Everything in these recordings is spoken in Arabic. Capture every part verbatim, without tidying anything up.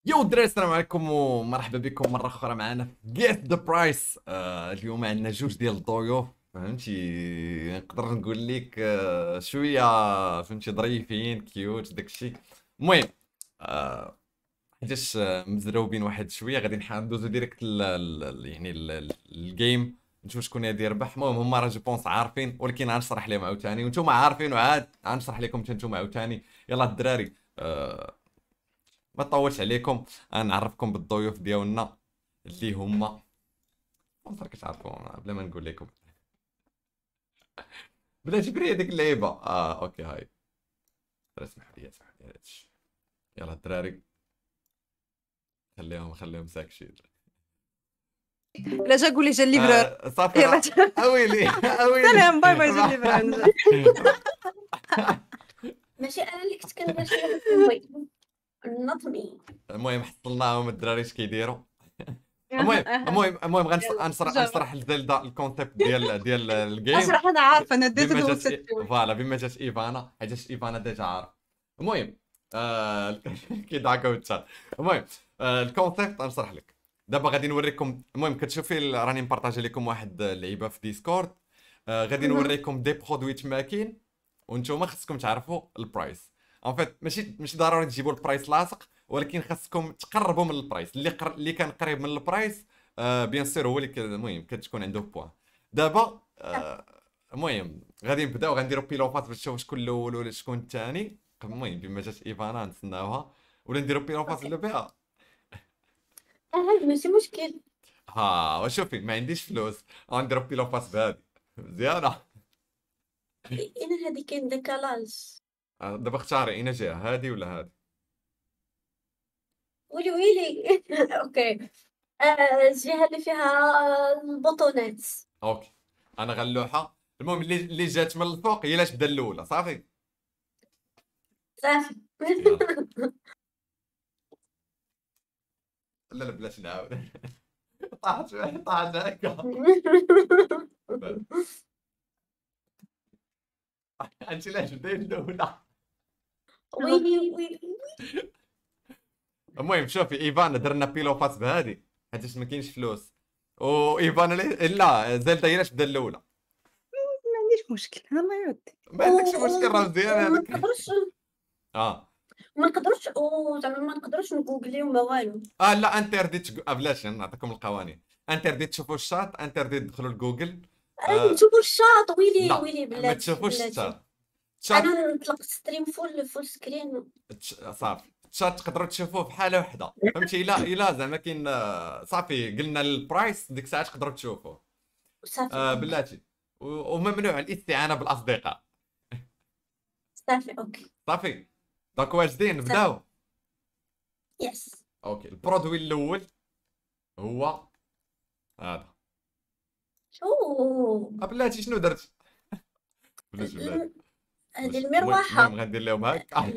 يو الدراري، السلام عليكم ومرحبا بكم مره اخرى معنا في جيت ذا برايس. اليوم عندنا جوج ديال الضيوف، فهمتي؟ نقدر نقول لك آه شويه، فهمتي؟ ظريفين كيوت داكشي. المهم، آه حيتاش آه، مزروبين واحد شويه، غادي نحاول ندوزو ديريكت ال- ال- ال- يعني ال- ال- الجيم، نشوف شكون غادي يربح. المهم هما راه جو بونس عارفين، ولكن غنشرح لهم عاوتاني وانتم عارفين، وعاد غنشرح لكم حتى نتوما عاوتاني. يلا الدراري، آه ما طولش عليكم، نعرفكم بالضيوف ديالنا اللي هما، ما كتعرفوهم بلا ما نقول لكم. بلا جبري هذيك اللعيبه. اه اوكي، هاي اسمح لي اسمح لي هادشي. يلا الدراري، خليهم خليهم ساكشين. لا جا قولي جا الليفرور. آه صافي يلا راه. جا. اويلي اويلي. سلام، باي باي، جا الليفرور نجا. ماشي انا اللي كنت كنغش هذاك المهم نظمي. المهم حصلناهم الدراري اش كيديروا. المهم المهم المهم غنشرح يلا غنشرح جا. غنشرح لزلدا الكونسيبت ديال ديال الجيم. اشرح، انا عارفه، انا ديت بما دوز جات إي- ستوي. فوالا بما جات ايفانا، حيت ايفانا ديجا عارف. المهم، آه كيدعك وتشات. المهم، آه الكونسيبت غنشرح لك دابا. غادي نوريكم، المهم كتشوفي ال- راني مبارطاجي لكم واحد اللعيبه في ديسكورد. آه غادي نوريكم دي برودوي تماكين، وانتم خصكم تعرفوا البرايس. ان فيت ماشي ماشي ضروري تجيبوا البرايس لاصق، ولكن خاصكم تقربوا من البرايس. اللي قر... اللي كان قريب من البرايس آه بيان سور هو اللي ك- المهم كتكون عنده بوان. دابا آه المهم غادي نبداو، غنديرو بيلوفات باش نشوف شكون الاول ولا شكون الثاني. المهم بما جات ايفانا نتسناوها، ولا نديرو بيلوفات ولا بها. اه ماشي مشكل. ها وشوفي، ما عنديش فلوس، غنديرو بيلوفات بهادي مزيانه. انا هذه كاين ديكالاج. آه، دابا اختاري اين جهه، هادي ولا هادي. ويلي ويلي. اوكي. آه، الجهه اللي فيها البطونات. اوكي، انا غلوحه. المهم اللي اللي جات من الفوق هي اللي تبدا الاولى، صافي. صافي. يلا، لا لا بلاش نعاود. طاحت شويه، طاحت هكا. انت علاش بداي الاولى؟ ويلي ويلي. المهم شوفي، ايفانا درنا بيلوفات بهادي حيت ما كاينش فلوس، وايفانا لي... لا زلدا هي اللي تبدا الاولى. ما عنديش مشكل، الله يودي. ما عندكش مشكل، راه مزيان وما هذاك. نقدروش اه ما نقدروش أو زعما ما نقدروش نجوجليو ما والو. اه لا، انتردي تش... آه بلاش نعطيكم القوانين. انتردي تشوفوا الشات، انتردي تدخلوا لجوجل. آه، آه نشوفوا الشاط. ويلي لا، ويلي ما بلاتي تشوفوش بلاتي. الشات. الشات انا نطلق ستريم فول فول سكرين. تش... صافي الشات تقدروا تشوفوه في حاله وحده، فهمتي؟ الا الا زعما كاين آه، صافي قلنا البرايس ديك الساعه تقدروا تشوفوه. صافي آه اوكي. بلاتي، و- وممنوع الاستعانه بالاصدقاء. صافي اوكي. صافي، دونك واجدين صافي. نبداو. يس. اوكي، البرودوي الاول هو هذا. اوه. آه، بلاتي شنو درت؟ بلاش بلاتي. الم- هذه بلاش. المهم المهم المروحة. غندير لهم هكا.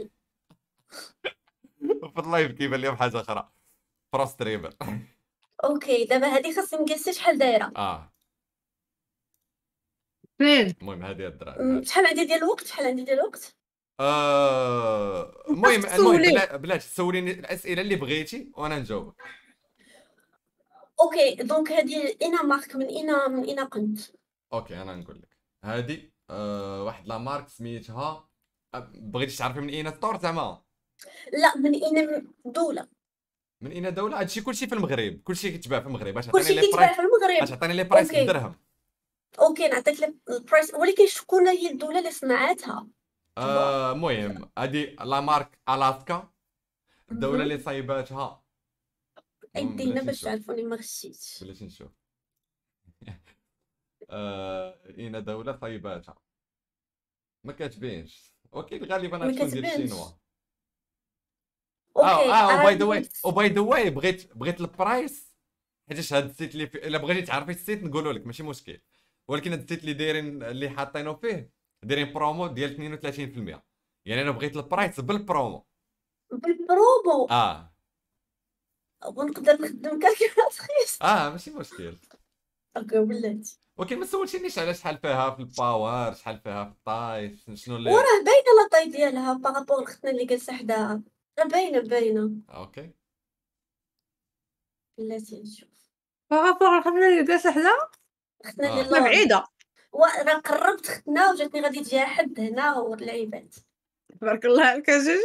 في اللايف كيبان لهم حاجه اخرى. فروست ريفر. اوكي دابا هذه خاصني نقيسها شحال دايرة. اه فين؟ المهم هذه الدراري أم، هذه. شحال عندي ديال الوقت شحال عندي ديال الوقت. آه خاصك المهم المهم تسولي. بلا بلاتي تسوليني الاسئله اللي بغيتي وانا نجاوبك. اوكي دونك هذه انا مارك من اين من اين كنت. اوكي انا نقول لك. هذه آه واحد لا مارك سميتها، آه، بغيتي تعرفي من اين ستور زعما؟ لا من اين دولة. من اين دوله؟ هادشي كلشي في المغرب، كلشي كيتباع في المغرب. اش عطيني كلشي لي كيتباع برايس؟ في المغرب. اش عطيني لي برايس اوكي بالدرهم؟ اوكي نعطيك لي البرايس، ولكن شكون هي الدولة اللي صنعتها؟ تبا. آه المهم هذه لا مارك الاسكا. الدوله مهم. اللي صايباتها، المهم عدينا بلاتي باش نشوف، تعرفوني ما غشيتش. بلاتي نشوف. آه اين دوله صايباتها ما كاتبينش، ولكن غالبا ما غتكون ديال كتبانش. الشينوا. اه اوكي اه وباي ذا واي، عادي. وباي ذا واي بغيت بغيت البرايس، حيتاش هاد السيت اللي في... الا بغيتي تعرفي السيت نقولوا لك ماشي مشكل. ولكن هاد السيت اللي دايرين اللي حاطينه فيه دايرين برومو ديال اثنين وثلاثين بالمئة. يعني انا بغيت البرايس بالبرومو. بالبرومو. اه ونقدر نخدم كالكولاتريس. اه ماشي مشكل. اوكي ولاتي. ولكن ما سولتينيش على شحال فيها في الباور، شحال فيها في الطايف، شنو اللي. وراه باينه لا طاي ديالها بارابور لختنا اللي جالسه حداها. راه باينه باينه. اوكي بلاتي نشوف. بارابور الحفلة اللي جالسة حدا خدنا آه. لي حنا لون بعيدة وانا قربت خدنا وجاتني غادي تجي حد هنا واللعيبات. تبارك الله عليك أجوج.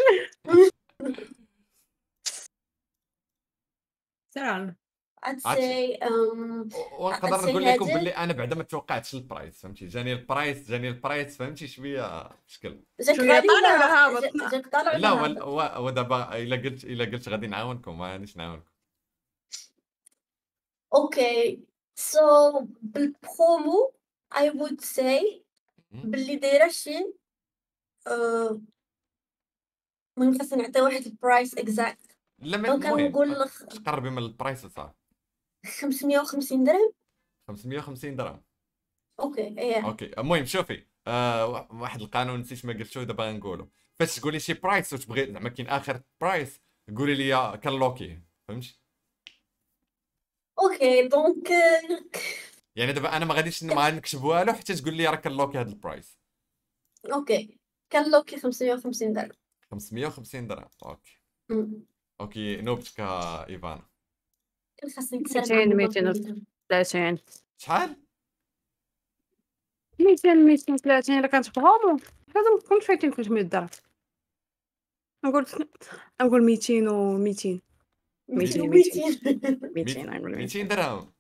سلام. I'd عرفتي say um ونقدر I'd say نقول لكم هادي. باللي انا بعدا ما توقعتش البرايس، فهمتي، جاني البرايس جاني البرايس فهمتي شويه مشكل. جاك شوية غالي طالع ولا ولا هابط؟ جا- جاك طالع لا ولا ولا هابط؟ و- ودابا الا قلت الا قلت غادي نعاونكم ما غاديش نعاونكم. اوكي سو بالبرومو I would say مم. باللي دايره شي آه، المهم خاصنا نعطي واحد البرايس اكزاكت. لا ما- دونك المهم غنقول لك تقربي من البرايس صافي. خمسمية وخمسين درهم. خمسمية وخمسين درهم. اوكي ايه اوكي المهم شوفي آه واحد القانون نسيت ما قلتو دابا غنقولو، فاش تقولي شي برايس وتبغي زعما كاين اخر برايس قولي لي كنلوكيه، فهمتي. اوكي دونك يعني دابا انا ما غاديش ما غادي نكتب والو حتى تقول لي راه كنلوكي هذا البرايس. اوكي كان لوكي خمسمية وخمسين درهم. خمسمية وخمسين درهم. اوكي أمم. اوكي نوبتك آه، ايفانا. كان خاصني نكسر ميتين معاهم ميتين الرقم. وثلاثين شحال؟ ميتين ميتين وثلاثين إلا كانت برومو لازم تكون فايتين خمسمية درهم. نقول نقول ميتين و ميتين ميتين ميتين وميتين. ميتين نقول ميتين ميتين. درهم.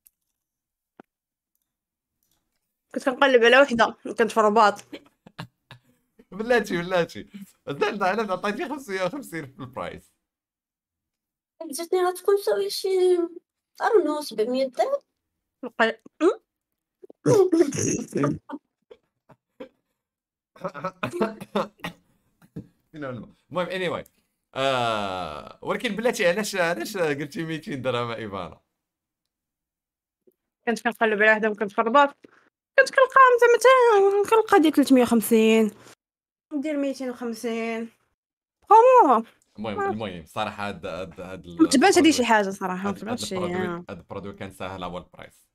كنت كنقلب على وحدة كانت في الرباط. بلاتي بلاتي زاد انا عطيتي خمسمية وخمسين في البرايس. جاتني غتكون تساوي شي أرنو سبعمية درهم. الق- فين هو الماء؟ المهم اني واي آه ولكن بلاتي علاش علاش قلتي ميتين درهم ايفانا؟ كنت كنقلب على وحدة وكانت في الرباط كنت كنلقاهم زعما تا كنلقى ديال ثلاثمية وخمسين ندير ميتين وخمسين برومو. المهم ما المهم صراحه هاد هاد هاد ما تبانش هادي شي البرودوي حاجة صراحة ما هاد هاد تبانش شي البرودوي آه. هاد البرودوي كان ساهل هو البرايس.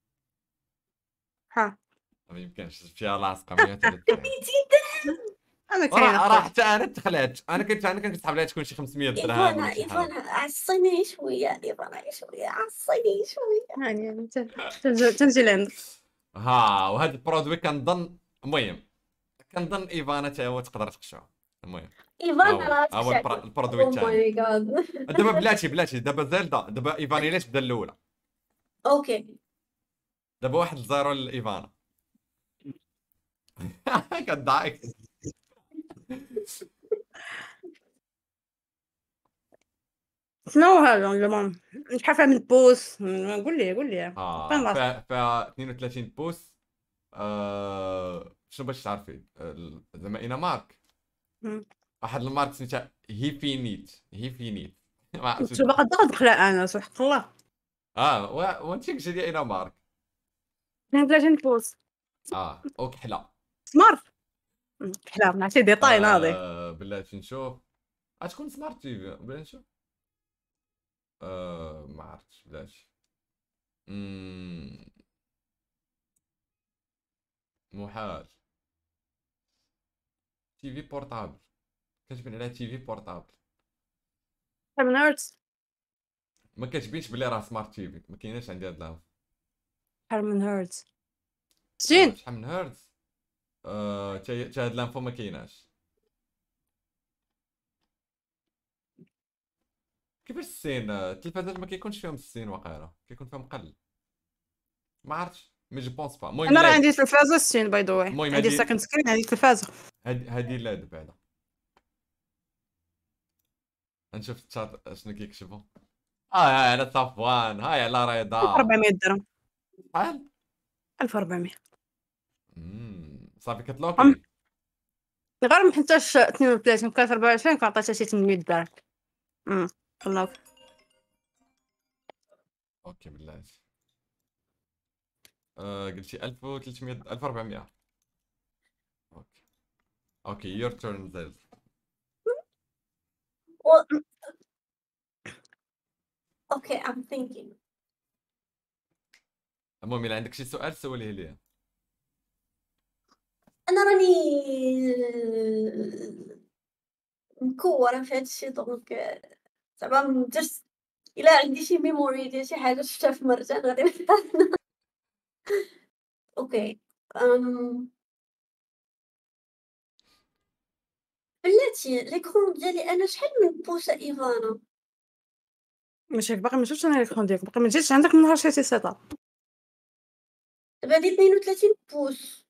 ها ما يمكنش شفتيها لاصقه مية وثلاثين. ميتين درهم. أنا كاين راه راه أخويا حتى انا تخلعت، انا كنت انا كنت كنسحب عليها تكون شي خمسمية درهم إيفانا ولا شي حاجه. إيفانا عصيني شوية إيفانا شوية عصيني شوية. يعني ت- تنجي تنجي لعندك. ها وهاد البرودوي كنظن المهم كنظن ايفانا حتى هو تقدر تقشعو. المهم إيفانا هاو راه هاو تخشع. البر- البرودوي أو الثاني. ماي جاد. دابا بلاتي بلاتي دابا زالدا دابا ايفانا علاش بدا الاولى. أوكي دابا واحد الزيرو لايفانا. كضحك. شنو هذا زعما شحال فيها من بوس قول لي قول لي فين اه راسك. فيها فيها اثنين وثلاثين بوس. آه شنو باش تعرفي ال- زعما اينا مارك مم. واحد المارك سميتها هيفينيت هيفينيت ما عرفتش. كنت باقا تخلع انا صح الله اه و- وانت كنتي ديال اينا مارك. اثنين وثلاثين بوس اه وكحله. سمارت حلا نعطي ديطاي ناضي. آه بلاتي نشوف غتكون سمارت تي في بلا نشوف. آه ما عرفتش بلاتي. مم، محال. تي في بورتابل كتبين عليها تي في بورتابل من هرتز ما كتبينش بلي راه سمارت تي في ما كايناش عندي هاد العام. شحال من هرتز آه، ستين. شحال من هرتز. آه تا تا هاد لانفو ما كايناش. كيفاش السين آه، التلفازات ما كيكونش فيهم السين واقيلا كيكون فيهم قل ما عرفتش مي جو بونس با. المهم انا راه لا عندي تلفازه ستين باي ذا واي المهم عندي هادي سكند سكرين عندي تلفازه. هادي هادي لاد بعدا نشوف الشات شنو كيكتبوا. اه هاي على صفوان هاي على رضا. ألف وأربعمية درهم شحال؟ ألف وأربعمية امم صافي أم. كتلوكي. غير ما حطيتش اثنين وثلاثين كانت أربعة وعشرين كنعطيها شي ثمنمية درهم. امم الله اوكي بالله. آه قلتي ألف وثلاثمية ألف وأربعمية. اوكي اوكي يور تيرن زيز. و- اوكي I'm thinking. المهم الا عندك شي سؤال سوليه ليا. انا راني مكورة في هاد الشي دونك زعما ندير إلا عندي شي memory ديال شي حاجة شفتها في مرجان غادي نحطها هنا. أوكي. آمم بلاتي l'écran ديالي أنا شحال من بوصة إيفانا؟ ماشي باقي ما شفتش أنا الإكران ديالك، باقي ما جيتش عندك من نهار شريتي setup. دابا هادي اثنين وثلاثين بوص.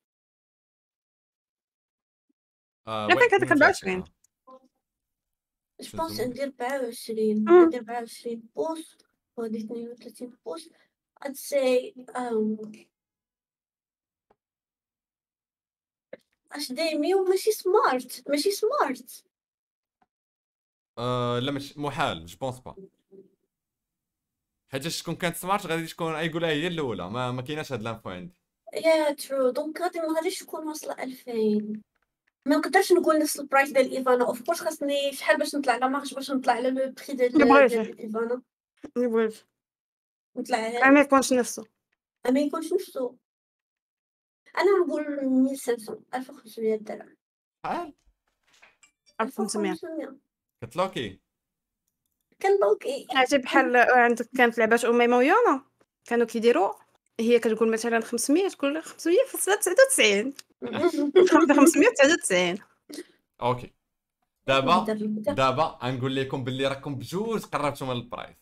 آه عندك وي هذيك اثنين أربعة وثلاثين وعشرين. آه. جو بونس شنو عندي أربعة وعشرين، إمم. عندي أربعة وعشرين بوص وهادي اثنين وثلاثين بوص. I'd say آمم إتش دي إم إي وماشي smart ماشي smart. آه لا مش محال جو بونس با، حيتاش شكون كانت سمارت غادي تكون يقولها هي الاولى، ما ما كايناش هاد لانفو عندي. Yeah true دونك غادي ما غاديش تكون واصلة ألفين. ما نقدرش نقول نفس البرايس ديال إيفانا اوف كورس خاصني شحال باش نطلع لا مارش باش نطلع على لو بري ديال اللي بغيتي، ديال إيفانا اللي بغيتي، نطلع غير ما يكونش نفسو. ما يكونش نفسو. أنا نقول ألف وخمسمية ألف وخمسمية درهم. شحال ألف وخمسمية. كتلوكي كان لوكي. عرفتي بحال عندك كانت لعبات أميمة ويانا كانوا كيديروا، هي كتقول مثلًا خمسمية تقول خمسمية فاصلة تسعة وتسعين خمسمية وتسعة وتسعين. اوكي. دابا نقدر نقدر دابا غنقول لكم باللي راكم بجوج قربتوا من البرايس،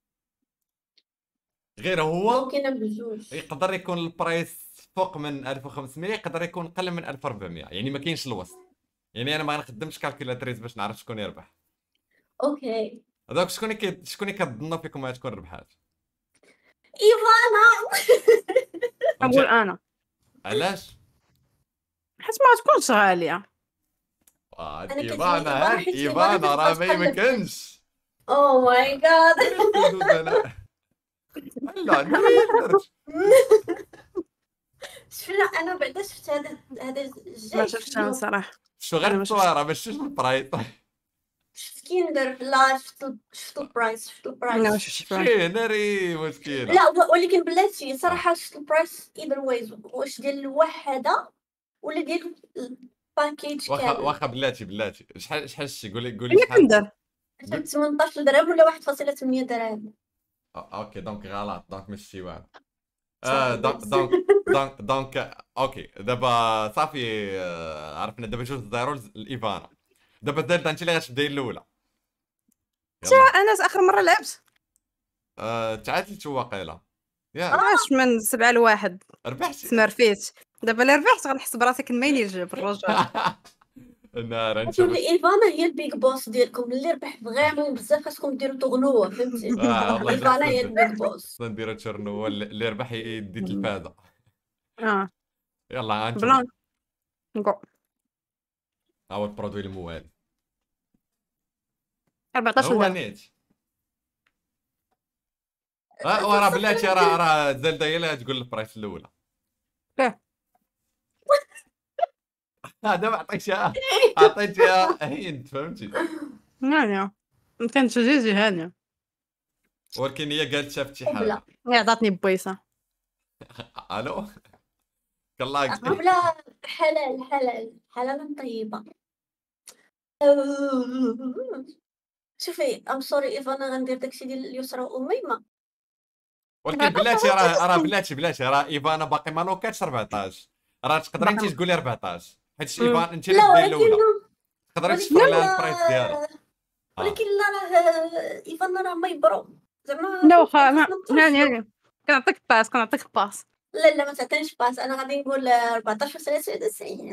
غير هو ممكن بجوج. يقدر يكون البرايس فوق من ألف وخمسمية، يقدر يكون اقل من ألف وأربعمية، يعني ما كاينش الوسط. يعني انا ما غنخدمش كالكولاتريس باش نعرف شكون يربح. اوكي هذاك شكون كي شكون كتظنوا فيكم غتكون ربحات؟ إيفانا. نقول أنا علاش؟ حيت ما غتكونش غالية. آه أنا كتجيني ايفانا إيفانا هاك حيت إيفانا ايفانا راه كتبقى ما تقلب. يمكنش. أوه ماي جاد. دوز انا لا ما درتش. شفنا أنا بعدا شفت هذا هذا الجاي ما شفتش أنا صراحة. شو أنا غير ما شفتش. التصويره ما شفتش البرايس. شفت كيندر لا شفت ال- شفت البرايس شفت لا ما البرايس. شفتش البرايس. شي ناري مشكله. لا و- ولكن بلاتي صراحة شفت البرايس ايذر ويز واش ديال الوحدة ولا ديال الباكيج واخا كامل. واخا بلاتي بلاتي شحال شحال شتي قولي قولي هي شحال. كندر حتى ثمنطاش درهم ولا واحد فاصلة ثمانية درهم. آه، اوكي دونك غلط دونك ماشي شي واحد. صافي اه دونك بس. دونك دونك دونك اوكي دابا صافي آه، عرفنا دابا جوج زيرو الايفانا. دابا زاد انت اللي غتبداي الاولى. يلا أنا آخر مرة لعبت آه، تعادلت واقيلا ياك عاش من سبعة لواحد ربحتي. سمرفيت. دابا اللي ربحت غنحس براسي كنمينيج بالرجل. نار قلت نشوف. لي ايفانا هي البيج بوس ديالكم اللي ربح فريمون بزاف خاصكم ديروا تغنوه فهمتي. اه والله ايفانا هي خصنا البيج بوس. نديرو تشرنو اللي اللي ربح يدي تلفازه. اه يلا غنشوف. بلان نقول ها هو البرودوي الموالي أربعطاش هو درهم. نيت. اه وراه بلاتي راه راه زلده هي اللي تقول البرايس الاولى. كيف؟ اه دابا عطيتها عطيتها هينت فهمتي، هانية كانت جيجي هانية. ولكن هي قالت شافت شي حاجه. قبلة هي عطاتني بويصة. الو كلاك قبلة حلال حلال حلالا طيبة. شوفي ام سوري ايفانا غندير داكشي ديال اليسرى واميمه. ولكن بلاتي راه راه بلاتي بلاتي راه ايفانا باقي ما لوكاتش أربعطاش، راه تقدري انت باقي- تقولي أربعطاش حيت مم. ايفان انت اللي لا تدير ولكن الاولى، تقدري ولكن تشفري لها البرايس ديالها. لا آه. ولكن لا راه ايفانا راه ما يبرو زعما. لا واخا ما خاصنا هاني نترشدو. هاني كنعطيك باس كنعطيك باس. لا لا ما تعطينيش باس انا غادي نقول أربعطاش فاصلة تسعة وتسعين.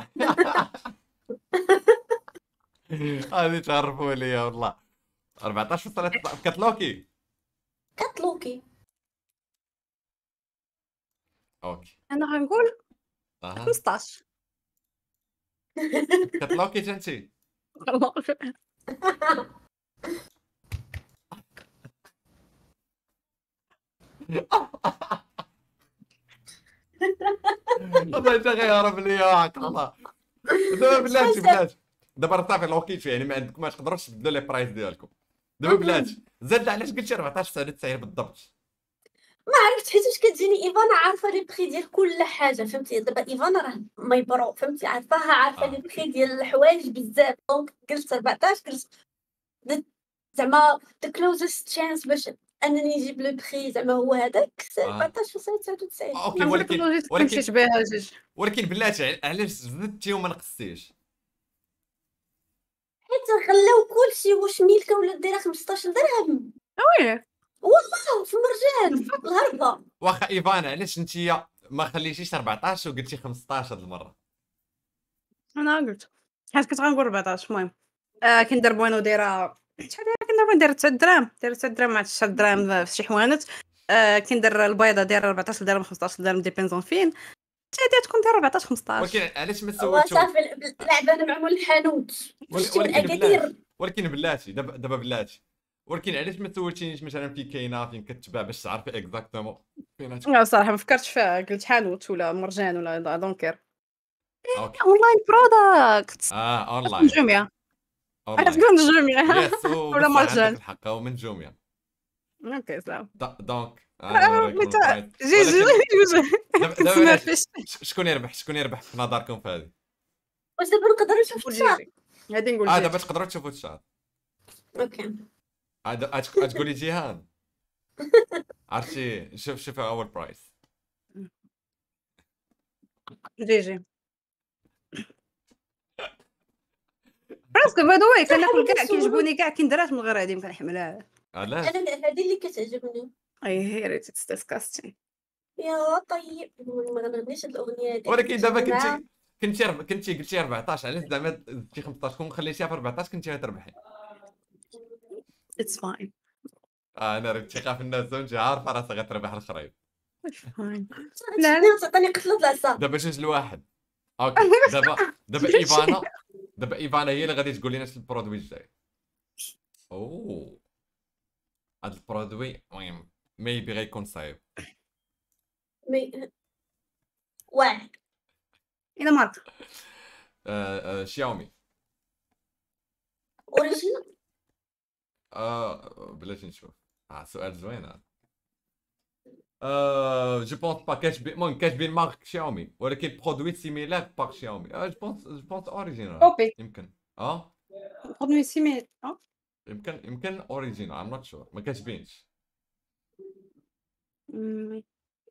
هذه تعرفوا لي والله أربعطاش فاصلة تسعة كتلوكي. كتلوكي. اوكي انا غنقول اها خمسطاش. كتلوكي انت. الله يغير لي وعك الله. دابا بلاتي بلاتي دابا راه صافي لوكيتو يعني ما عندكم ما تقدروش تبدلوا لي برايس ديالكم. دابا بلاتي زاد علاش قلتي أربعطاش تسعة وتسعين بالضبط؟ ما عرفت حيتاش كتجيني ايفانا عارفه لي بخي ديال كل حاجه فهمتي. دابا ايفانا راه ما يبرو فهمتي عارفاها عارفه آه. لي بخي ديال الحوايج بزاف دونك قلت أربعطاش قلت زعما the closest chance باش انني نجيب لو بري زعما هو هذاك آه. أربعطاش فاصلة تسعة وتسعين. اوكي نقول لك ولكن اللوجيست ولكن مشيت بها جوج. ولكن بلاتي علاش زدتي وما نقصتيش؟ حيت خلاو كلشي واش ميلكه ولا دايره خمسطاش درهم ويلي والله في المرجان الهربه. واخا ايفان علاش انتيا ما خليتيش أربعطاش وقلتي خمسطاش هاد المره؟ انا قلت حيت كنت غنقول أربعطاش. المهم آه كندير بوانو دايره شحال دايره كندير بوانو دايره تسعة دراهم دايره تسعة دراهم مع تسعة دراهم في شي حوانت. آه كندير البيضه دايره أربعطاش درهم خمسطاش درهم ديبينزون فين حتى تكون دايره أربعطاش خمسطاش. ولكن علاش ما سولتو؟ وصافي اللعبه انا معمول الحانوت شتي من ولكن اكادير. بلاتي ولكن بلاتي دابا دابا بلاتي ولكن علاش ما سولتينيش مثلا في كاينه فين كتباع باش تعرفي اكزاكتومون فين تكون؟ لا صراحه ما فكرتش فيها قلت حانوت ولا مرجان ولا دونكير. اوكي اونلاين برودكت اه اونلاين جميع اونلاين تكون جميع يس ولا ولا عندك مرجان. الحق ومن جوميا اوكي سلام. د- دونك انا نوريكم البرايس. جي جي ولكن جوج دابا دابا تسمع بلاتي فيش ش- شكون يربح شكون يربح في نظركم في هذه؟ واش دابا نقدر نشوف الشهر؟ جيجي غادي نقول اه جيجي. دابا تقدروا تشوفوا الشات. اوكي تقولي جيهان عرفتي شوف شوف اول برايس. جيجي راسك باي ذا واي كناكل كاع كيعجبوني كاع كي نديرات من غير هادي كنحملها. علاش؟ انا هذه اللي كتعجبني. اي هيريت اتس ديسكاستين. يا طيب ما غنغنيش هاد الاغنيه هادي. ولكن دابا جماعة. كنتي كنتي رب... كنتي قلتي أربعطاش علاش زعما زدتي خمسطاش كون خليتيها في أربعطاش كنتي غتربحي. اتس فاين اه انا راه ثقه في الناس وانت عارفه راسها غتربح الخريب. اتس فاين. لا لا تعطيني قتله العصا. دابا جوج لواحد. اوكي دابا دابا ايفانا دابا ايفانا هي اللي غادي تقول لنا شنو البرودوي الجاي. اوه هاد البرودوي المهم ميبي غيكون صعيب. مي واعر. الى مارك آه آه شاومي. اوريجينال. آه بلاتي نشوف. اه سؤال زوين هذا. آه جو بونس با كاتبين المهم كاتبين مارك شاومي ولكن برودوي سيميلار باغ شاومي. اه جو بونس جو بونس اوريجينال كوبي يمكن. اه خذني سيمي اه يمكن يمكن اوريجينال ام نوت شور ما كاتبينش. مم.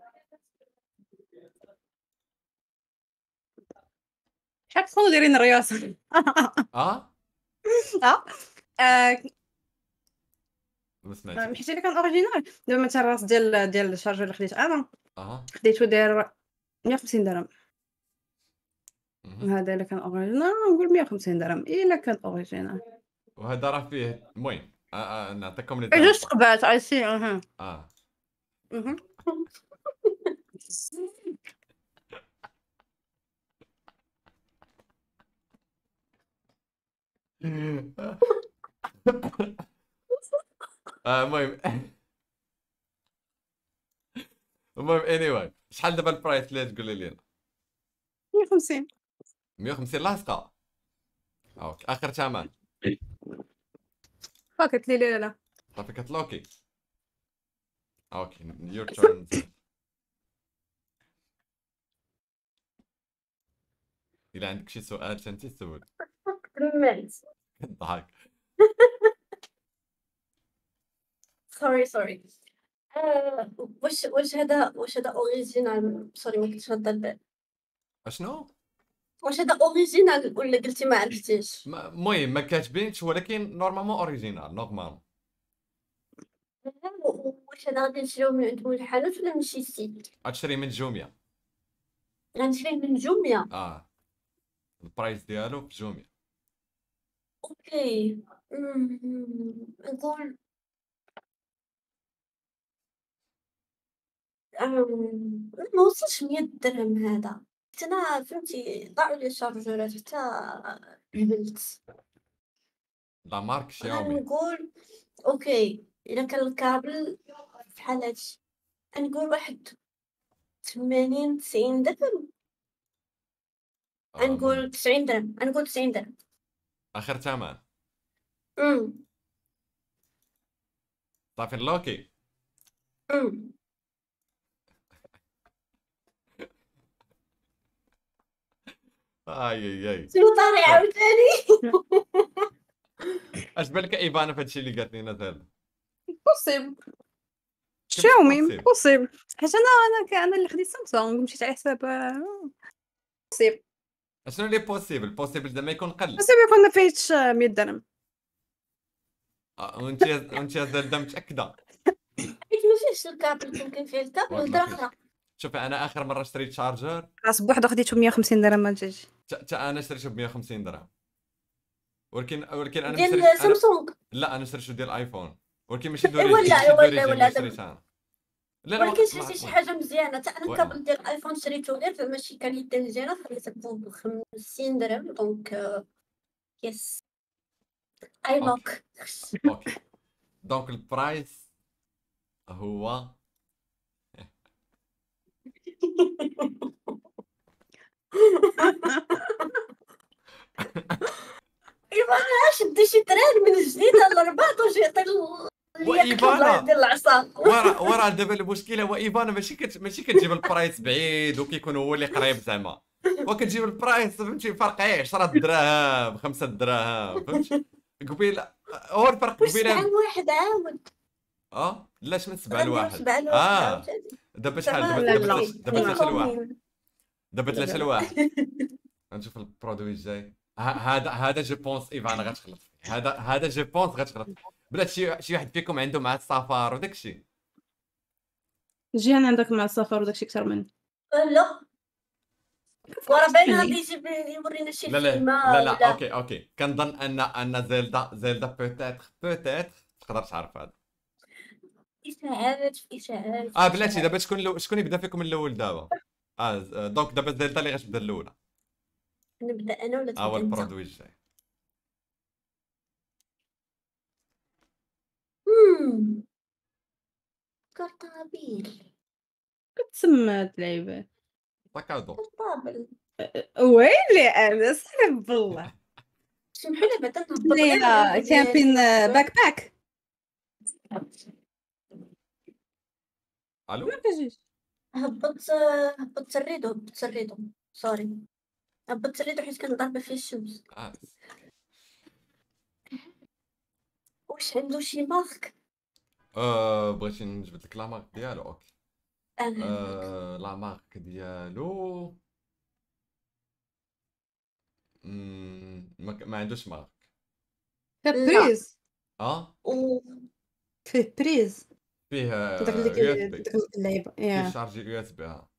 شحال تكونوا دايرين الرياضه. اه اه آه، ما سمعتش. حيت اللي كان اوريجينال دابا مثلا الراس ديال ديال الشارجور اللي خديت انا اه خديتو داير مية وخمسين درهم. مهم. هذا الا كان اوريجينال نقول مية وخمسين درهم الا كان اوريجينال. وهذا راه فيه المهم آه آه نعطيكم لي جوج دام. تقبات اي سي اها اه اها آه، المهم المهم anyway شحال دابا البرايس اللي تقولي لي؟ مية وخمسين. مية وخمسين لاصقه. اوكي اخر ثمن فاكت لي لا لا لا صافي كتلوكي. اوكي يور تيرن. الا عندك شي سؤال انت سول. كملت. ضحك. سوري سوري. آه، واش واش هذا واش هذا اوريجينال؟ سوري ما كنتش هاد البال. اشنو؟ واش هذا اوريجينال ولا قلتي ما عرفتيش؟ ما- المهم ما كاتبينش ولكن نورمالمون اوريجينال نورمال. واش هذا غادي نشريوه من عند مول الحانوت ولا من شي سيت؟ غتشري من جوميا. غنشريه من جوميا. اه البرايس ديالو في جوميا. اوكي. أمم، نقول أمم، ما وصلش مية درهم هذا. حتى انا فهمتي ضاعوا لي الشارجورات حتى هبلت. لا مارك شاومي. غنقول اوكي الا كان الكابل بحال هادشي غنقول واحد ثمانين تسعين درهم. آه، المهم. غنقول تسعين درهم. غنقول تسعين درهم. اخر ثمن امم صافي نلوكي. امم اي اي اي شنو طاري عاوتاني؟ اش بالك ايفانا في هادشي اللي قالت لنا زلدا؟ بوسيبل كيفاش شاومي possible؟ بوسيبل حيت انا انا ك- انا اللي خديت سامسونج مشيت على حساب آه، بوسيبل اشنو اللي بوسيبل؟ بوسيبل زعما يكون قل. بوسيبل يكون ما فايتش آه، مية درهم. آه، وانت يا وانت يا زلدا متاكده؟ حيت ما فيهش الكابل، كون كان فيه الكابل ما هضره فيش. اخرى. شوفي انا اخر مره شريت شارجر راس بوحدو خديتو مية وخمسين درهم ما جاش. تا انا شريته ب مية وخمسين درهم، ولكن ولكن انا ديال مشري انا سامسونج. لا انا شريته ديال ايفون، ولكن ماشي إيه دوريجين ولا- ماشي ولا- دوريجين ولا اللي دابا. شريتها. لا لا ولكن ما- شريتي شي ما- حاجه مزيانه، حتى انا وي- الكابل ديال الايفون شريته غير زعما شي كاليتي مزيانه، خليته ب خمسين درهم. دونك آه، يس اي أوكي. لوك. اوكي دونك البرايس هو ايفانا شدي شي تران من جديد على الرباط وجي يعطي وإيفانا. ديال العصا. ورا ورا دابا المشكله هو ايفانا ماشي كت... ماشي كتجيب البرايس بعيد وكيكون هو اللي قريب زعما، وكتجيب البرايس فهمتي فرق غير عشرة دراهم خمسة دراهم فهمتي. قبيله هو الفرق واش سبعة قبيله لواحد عاود اه لاش من سبعة غنديرو لواحد سبعة لواحد اه عاوتاني. دابا شحال زعما دابا لا، دابا لا. ثلاث- دابا لا. ثلاثة لواحد كومين. دابا لا، ثلاثة لا. لواحد. غنشوف البرودوي الجاي ه- هذا هذا جو بونس ايفانا غتغلط فيه. هذا هذا جو بونس غتغلط فيه. بلاتي شي شي واحد فيكم عنده مع السفر وداك الشيء. جيهان عندك مع السفر وداكشي كثر مني. لا ورا باين مني. غادي يجيب يورينا شي لا لا فيلم لا لا ولا اوكي اوكي كنظن ان ان زيلدا زيلدا بوتيتر بوتيتر تقدر تعرف هذا. اشاعات في اشاعات. اه بلاتي دابا شكون لو... شكون يبدا فيكم الاول دابا؟ اه ز- آه، دونك دابا زيلدا اللي غتبدا الاولى. نبدا انا ولا ها هو تبدا انت؟ البرودوي الجاي. امم كرطابيل. كتسمى هاد اللعيبه ساكادو. كرطابل. ويلي انا صعب بالله. سمحوا لي بعدا نهبط اللي غير آه، كامبين آه، باك باك الو ما كاجيش. هبط هبط سريدو هبط سريدو سوري هبط سريدو حيت كان ضاربه فيه الشمس. اه واش عنده شي مارك؟ آه، بغيتي نجبد لك لا مارك ديالو اوكي. انا آه، لا مارك ديالو مم، ما, ك- ما عندوش مارك. فيه لا. بريز اه و فيه بريز فيه داك اللي يو اس كي- بي، داك اللعيبه فيه يا شارجي يو اس بي ها،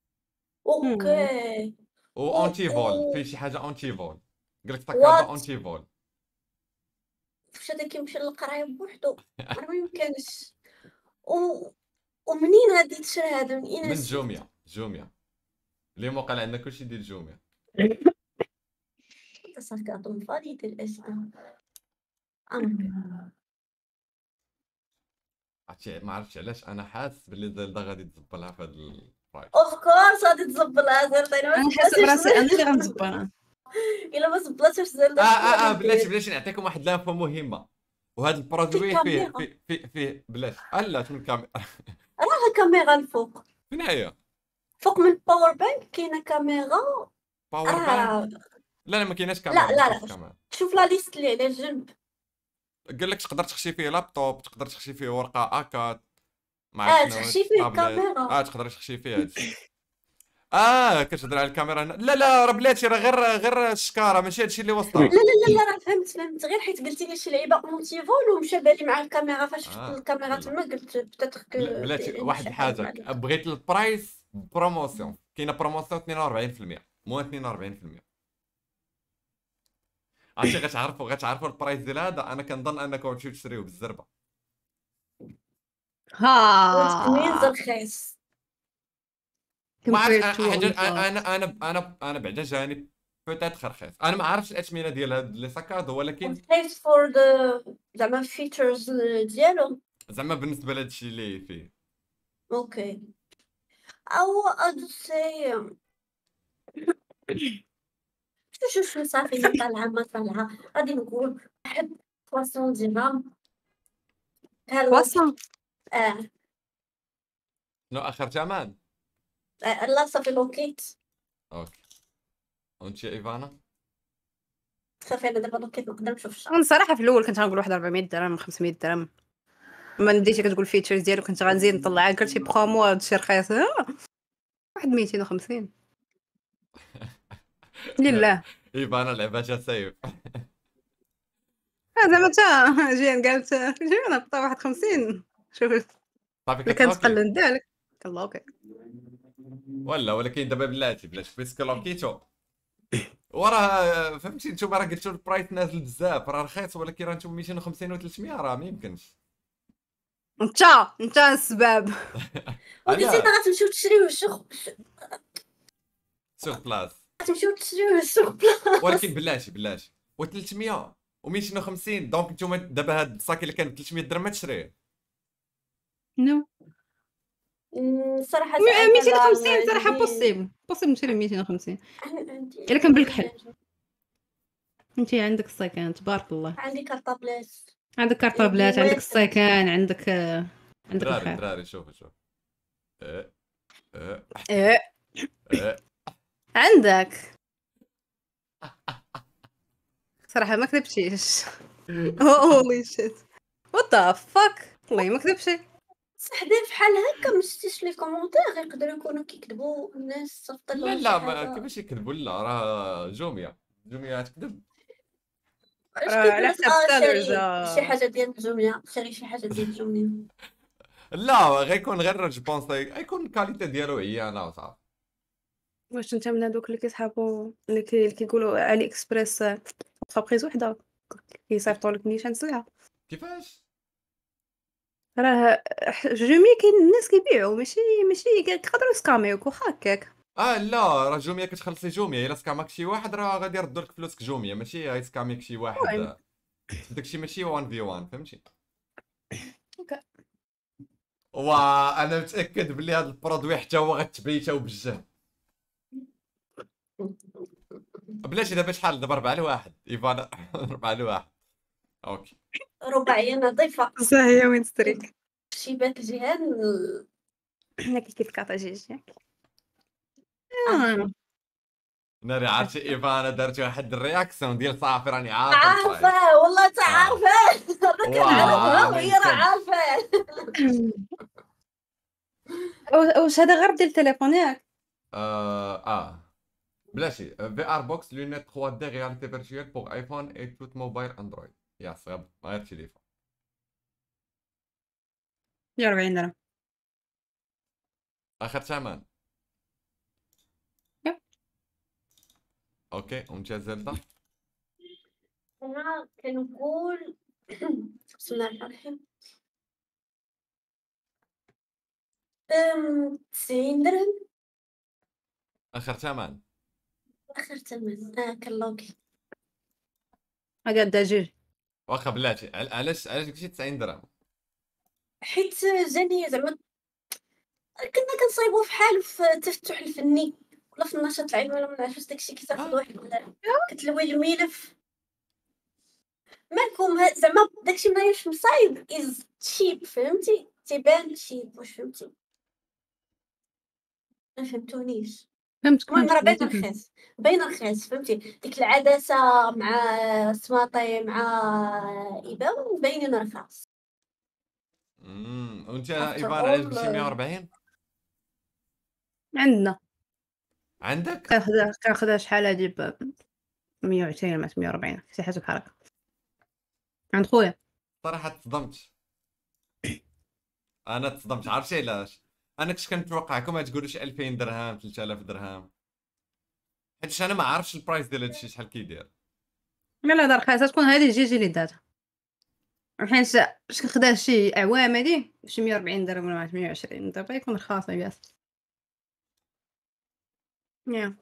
اوكي و انتي فول، و- فيه شي حاجه انتي فول. قال لك What؟ ساكادو انتي فول. فاش هذا كيمشي للقرايه بوحدو راه ما يمكنش. و ومنين غادي تشري هذا من اين من شريت؟ جوميا جوميا اليوم وقع عندنا كلشي ديال جوميا. صافي كاطون فادي ديال الاسم. عرفتي ما عرفتش علاش انا حاسس باللي زلدا غادي تزبلها في هذا البرايس. اوف كورس غادي تزبلها زلدا. الا انا ما حاسه براسي انا اللي زبلاتش غنزبرها. الا ما زبلاتش زلدا اه اه اه بلاتي بلاتي نعطيكم واحد لانفو مهمه، وهذا البرودوي في فيه كاميرا. فيه فيه, فيه بلاتي لا من الكاميرا. راه كاميرا الفوق فين هي؟ فوق من الباور بانك كاينه كاميرا. باور بانك؟ راه لا لا ما كايناش لا كاميرا. لا ما كاينش لا كاميرا. شوف لا ليست اللي على الجنب. قال لك تقدر تخشي فيه لابتوب، تقدر تخشي فيه ورقه اكاد ما اه عرفت شنو تخشي فيه تابلت. كاميرا. اه تقدر تخشي فيه هادشي. اه كتهضر على الكاميرا هنا. لا لا راه بلاتي راه غير غير الشكاره ماشي هادشي اللي لا وصلها. لا لا لا راه فهمت فهمت غير حيت قلتي لي شي لعيبه اونتي فول ومشى بالي مع الكاميرا. فاش شفت آه، الكاميرا لا. تما قلت بتاتر بلا- بلاتي واحد الحاجه عليك. بغيت البرايس بروموسيون، كاينه بروموسيون اثنين وأربعين بالمية مو اثنين وأربعين بالمية. عرفتي غتعرفوا غتعرفوا البرايس ديال هذا. انا كنظن انكم غتمشيو تشريوه بالزربه. وتميز ها رخيص. ما عرفتش compared to أنا- حاجه on top. انا انا انا انا بعدا جاني بوتيت رخيص. انا ما عرفتش الاثمنه ديال هاد لي ساكادو، ولكن رخيص فور ذا زعما فيتشرز ديالو. زعما بالنسبه لهاد الشيء اللي فيه. اوكي او ادو سي شوف شوف صافي ما طالعه ما طالعه غادي نقول واحد مئتين درهم. هلو وصل اه شنو اخر ثمن؟ آه، لا صافي لوكيت. اوكي وانت يا ايفانا؟ تخافي انا دابا كيف نقدر نشوف الشهر. انا صراحه في الاول كنت غنقول واحد أربعمية درهم خمسمية درهم، ما بديتي كتقول فيتشرز ديالو كنت غنزيد نطلع قلت شي برومو هادشي رخيص آه، واحد ميتين وخمسين لله. ايفانا لعبتها سيف. آه، زعما تا جيان قالت جيب انا نقطع واحد خمسين شوف صافي اللي كانت كتلوكي قلن دالك الله اوكي. ولا ولكن دابا بلاتي بلاش بيسك لوكيتو وراه فهمتي نتوما راه قلتو البرايس نازل بزاف راه رخيص ولكن راه نتوما ميتين وخمسين و ثلاثمية راه ما يمكنش. انت انت السباب. وقلتي علاش لنا غتمشيو تشريو السوق، سوغ بلاص غتمشيو تشريو السوق بلاص. ولكن بلاتي بلاتي و ثلاثمية و ميتين وخمسين دونك نتوما دابا هاد الصاك اللي كان ب ثلاثمية درهم ما تشريه. نو مم، صراحة ميتين وخمسين صراحه بوسيبل بوسيبل نشري ميتين وخمسين إلا كان بالكحل. انت عندك السيكان تبارك الله، عندي كارطابلات. عندك كارطابلات، عندك السيكان، عندك آه، عندك دراري الخير. دراري شوفوا شوف اه اه ايه اه عندك صراحه ما كذبتيش. هولي شيت وات ذا فاك والله ما كذبتي. صح داير بحال هكا ما شفتيش لي كومونتير يقدروا يكونوا كيكذبوا الناس صيفط لا لهم شي لا ما حاجه. كيفاش يكذبوا لا راه جوميا جوميا تكذب. اش راه على كيقول لك حساب اه سيلرز شري شي حاجه ديال جوميا، شري شي حاجه ديال جوميا. لا غيكون غير جو بونس غيكون الكاليتي ديالو عيانه وصافي. واش انت من هذوك اللي كيسحابوا اللي كي- اللي كيقولوا علي اكسبريس انتربريز وحده كيصيفطوا لك نيشان سلعه. كيفاش راه جومي كاين الناس كيبيعوا ماشي ماشي يقدروا يسكاميوك واخا هكاك. اه لا راه جوميا كتخلصي جوميا الا سكامك شي واحد راه غادي يردوا لك فلوسك جوميا ماشي غيسكاميك شي واحد. المهم داكشي ماشي واحد في واحد فهمتي. اوكي وانا متاكد بلي هذا البرودوي حتى هو غتبيتو بالجهد. بلاتي دابا شحال دابا أربعة لواحد ايفانا أربعة لواحد اوكي. رباعيه نظيفه صحيح وين ستريك شي بات جيهان. هاك كيف كاطا جيجي آه. ناري عرفتي ايفانا دارت واحد الرياكسيون ديال صافي راني عارف البرايس. عارفه والله تا آه. عارفه. انا كنعرفها واه، وهي راه ممكن. عارفه. واش هذا غير ديال التليفون ياك؟ اه اه بلاتي في ار بوكس لونيت ثري دي رياليتي فيرتوال بوغ ايفون ايتوت موبايل اندرويد ياس غير غير تليفون. مية وأربعين درهم. اخر ثمن يب. اوكي وانت زلده انا كنقول بسم الله الرحمن الرحيم أم، تسعين درهم اخر ثمن اخر ثمن. اه كاللوكي هذا الدجاج واخا بلاتي عل- علاش علاش قلتي تسعين درهم. حيت جاني زعما كنا كنصايبو في حال في التفتح الفني ولا في النشاط العلمي ولا ما نعرفش داكشي كتاخد آه. واحد ولا كتلوي الملف مالكم ها- زعما داكشي ماهيش مصايب از تشيب فهمتي تيبان تشيب واش فهمتي ما فهمتونيش. فهمتك المهم راه باين فهمتك رخيص باين رخيص فهمتي ديك العدسه مع سماطي مع ايبان باينين رخاص. امم وانت After ايفان علاش all، قلتي مية وأربعين عندنا عندك. كناخدها كناخدها شحال هادي ب مية وعشرين ولا مية وأربعين شي حاجه بحال هكا عند خويا. صراحه تصدمت انا تصدمت عرفتي علاش انا كنت كنتوقعكم تقولوا شي ألفين درهم ثلاثة آلاف درهم حيت انا ما عارفش البرايس ديال هادشي شحال كيدير. لا لا دار رخيصه تكون هذه جيجي اللي داتها حيت باش كنخدها شي اعوام هادي شي مية وأربعين درهم ولا مية وعشرين دابا يكون رخاص ياس يا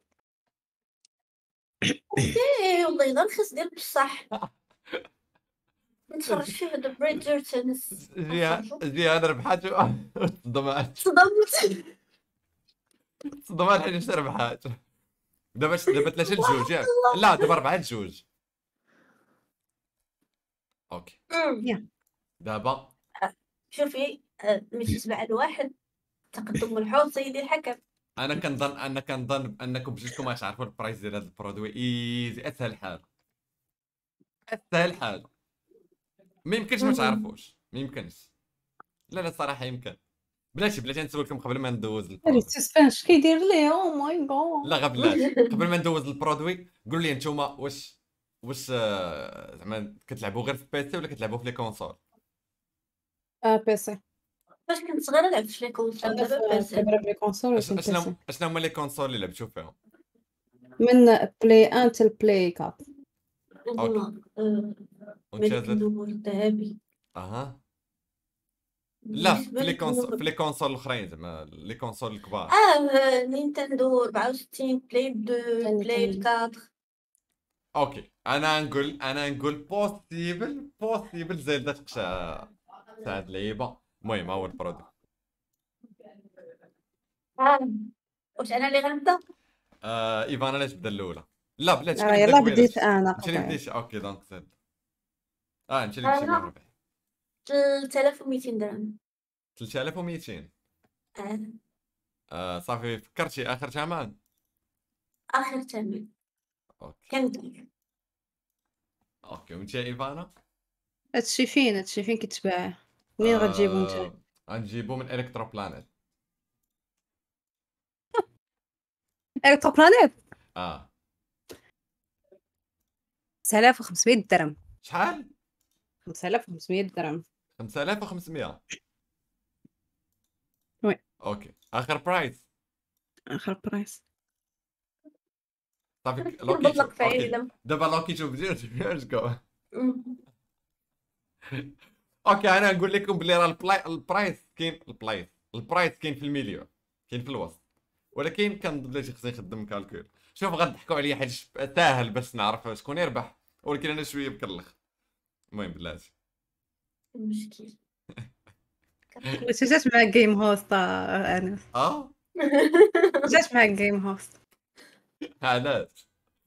ايه والله الا رخيص ديال بصح نتفرج فيه هذا بريدجرتون جيها جيها ربحات تصدمات صدمت. تصدمات حيت ربحات. دابا دابا ثلاثة لجوج ياك لا دابا أربعة لجوج. اوكي يا. دابا شوفي آه، ماشي سبعة لواحد تقدم ملحوظ سيدي الحكم. انا كنظن انا كنظن انكم بجوجكم غتعرفوا البرايس ديال هذا البرودوي ايزي اسهل حال. اسهل حاجه ما يمكنش ما تعرفوش، ما يمكنش. لا لا صراحه يمكن. بلاتي بلاتي نسولكم قبل ما ندوز هذا البرودوي. السسبانس كيدير ليه او ماي لا جاد. غير بلاتي قبل ما ندوز البرودوي قولوا لي نتوما واش واش آه، زعما كتلعبوا غير في بيسي ولا كتلعبوا في لي كونسول؟ اه بيسي. فاش كنت صغيره لعبت في لي كونسول انا دابا في بيسي. كبرة بلي كونسول أش- ولكن اشنو بيسي اشنو هما لي كونسول اللي لعبتوا فيهم؟ من بلاي واحد حتى بلاي أربعة. اوكي آه، وانت ملك زاد النمور الذهبي. اها. لا مش في لي ملك كونسول في النمور. لي كونسول الاخرين زعما لي كونسول الكبار. اه نينتندو أربعة وستين، بلاي دو، ثاني بلاي ثاني. أربعة. اوكي انا نقول انا نقول بوسيبل بوسيبل زلدة تقشع تاع هاد اللعيبه. المهم ها هو البرودوي. اه واش انا اللي غنبدا؟ آه ايفانا علاش بدا الاولى؟ لا بلاتي شكون آه اللي بدا يلا قبيله؟ بديت انا انت اللي قطعي. بديتي اوكي دونك زاد. اه انت اللي بديتي مية انا وربعين. ثلاثة آلاف ومئتين درهم. ثلاثة آلاف ومئتين. آه. آه صافي فكرتي اخر ثمن؟ اخر ثمن اوكي كان اوكي وانت يا ايفانا؟ هادشي فين هادشي فين كيتباع؟ منين غتجيبو نتا؟ آه غنجيبو من الكترو بلانيت. الكترو بلانيت اه خمسة آلاف وخمسمية درهم. شحال؟ خمسة آلاف وخمسمية درهم. خمسة آلاف وخمسمية. وي اوكي اخر برايس. اخر برايس. صافي نربط لوكيتو لك في اوكي عيلة. دابا لوكيتو بديت واش جو. اوكي انا نقول لكم بلي راه البلاي البرايس كاين البلايس البرايس كاين في الميليون كاين في الوسط ولكن كان بلاتي خصني نخدم كالكول. شوف غنضحكوا عليا حيت ساهل باش نعرف شكون يربح ولكن انا شويه مكلخ. المهم بلاتي المشكل واش جات معاك جيم هوست انس؟ اه جات معاك جيم هوست؟ عادات.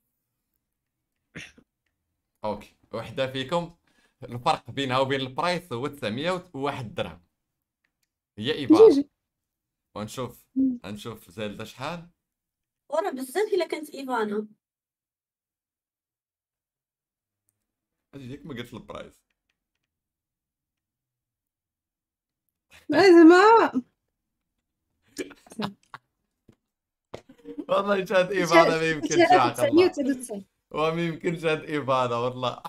اوكي وحده فيكم الفرق بينها وبين البرايس هو تسعمية وواحد درهم. هي ايفانا. جوج. ونشوف نشوف زالده شحال. ورا بزاف الا كانت ايفانا. اجي ديك ما قلت البرايس. زعما والله جات ايفانا ما يمكنش عقل الله. تسعمية وثلاثة وتسعين. وما يمكنش جات ايفانا والله.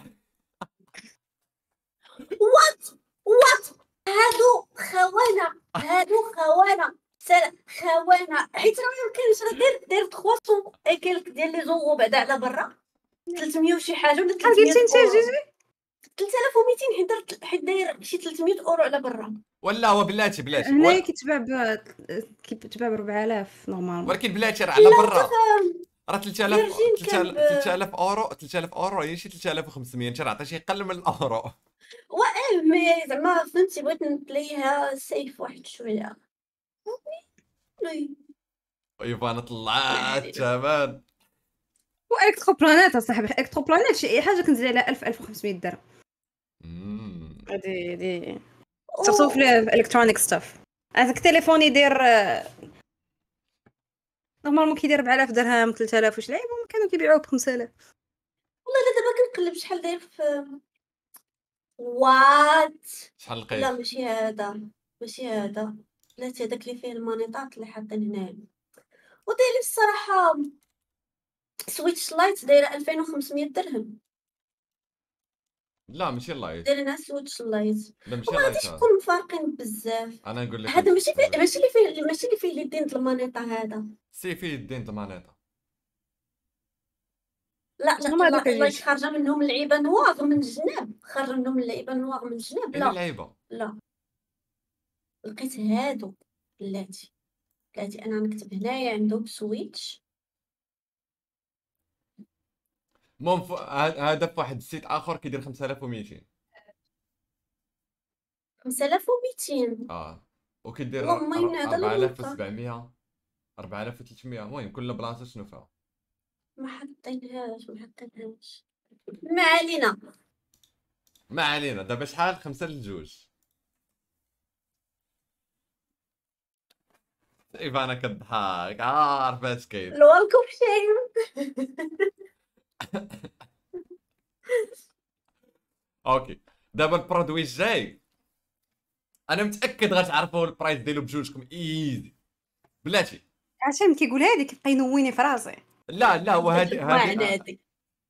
وات وات هادو خونه هادو خونه سلا خونه حيت راه ما يمكنش راه داير داير ثلاثمية اكلك ديال لي زورو بعدا على برا ثلاثمية وشي حاجه ولا شحال ثلاثمية قلتي انت اورو. جوجي؟ ثلاثة آلاف ومئتين حيت داير حيت داير شي ثلاثمية اورو على برا. ولا هو بلاتي بلاتي هنايا ول... كيتباع ب كيتباع ب أربعة آلاف نورمالمون. ولكن بلاتي راه على برا راه ثلاثة آلاف فيرجين كان ب- ثلاثة آلاف اورو ثلاثة آلاف اورو هي شي ثلاثة آلاف وخمسمية انت راه عطيتي شي اقل من الاورو. واه مي زعما فهمتي بغيت نبلايها سيف واحد شويه. وي ايفانا طلعت الثمن. والكترو بلانيت اصاحبي الكترو بلانيت شي حاجه كنزيد عليها ألف ألف وخمسمية درهم. مم. هادي هادي سورتو في الالكترونيك ستاف. هذاك التليفون يدير نورمالمون كيدير أربعة آلاف درهم ثلاثة آلاف وش لعيبه هما كانوا كيبيعوه ب خمسة آلاف. والله انا دابا كنقلب شحال داير في وات. شحال لا لقيت؟ ماشي هذا ماشي هذا بلاتي هذاك اللي فيه المانيطات اللي حاطين هنايا. وداير الصراحه سويتش لايت دايره ألفين وخمسمية درهم. لا ماشي اللايت. دايرين سويتش لايت لا ماشي وما اللايت غاديش هذا. يكونوا فارقين بزاف. انا نقول لك هذا ماشي نقول فيه لك. ماشي اللي فيه ماشي اللي فيه اليدين د المانيطه هذا. سي فيه يدين د المانيطه. لا شنو هما لا هذوك لا لايت الجوج؟ خارجه منهم اللعيبه نواغ من الجناب خارجه منهم اللعيبه نواغ من الجناب. انا لا لعيبه. لا لقيت هادو بلاتي بلاتي انا نكتب هنايا عندهم سويتش. المهم ف- ه- هذا في واحد السيت اخر كيدير خمسة آلاف ومئتين. خمسة آلاف ومئتين. اه وكيدير اللهم إن هذا أربعة آلاف المنطق. وسبعمية أربعة آلاف وثلاثمية. المهم كل بلاصه شنو فيها. ما حطيناهاش ما حطيناهاش ما علينا. ما علينا دابا شحال خمسة للجوج. ايفانا كضحك عارف اش كاين. الوالك اوف شيم. اوكي دابا البرودوي الجاي انا متاكد غتعرفوا البرايس ديالو بجوجكم ايزي بلاتي. عشان كيقولها لي كيبقى ينويني في راسي. لا لا وهادي المعنى هادي هذيك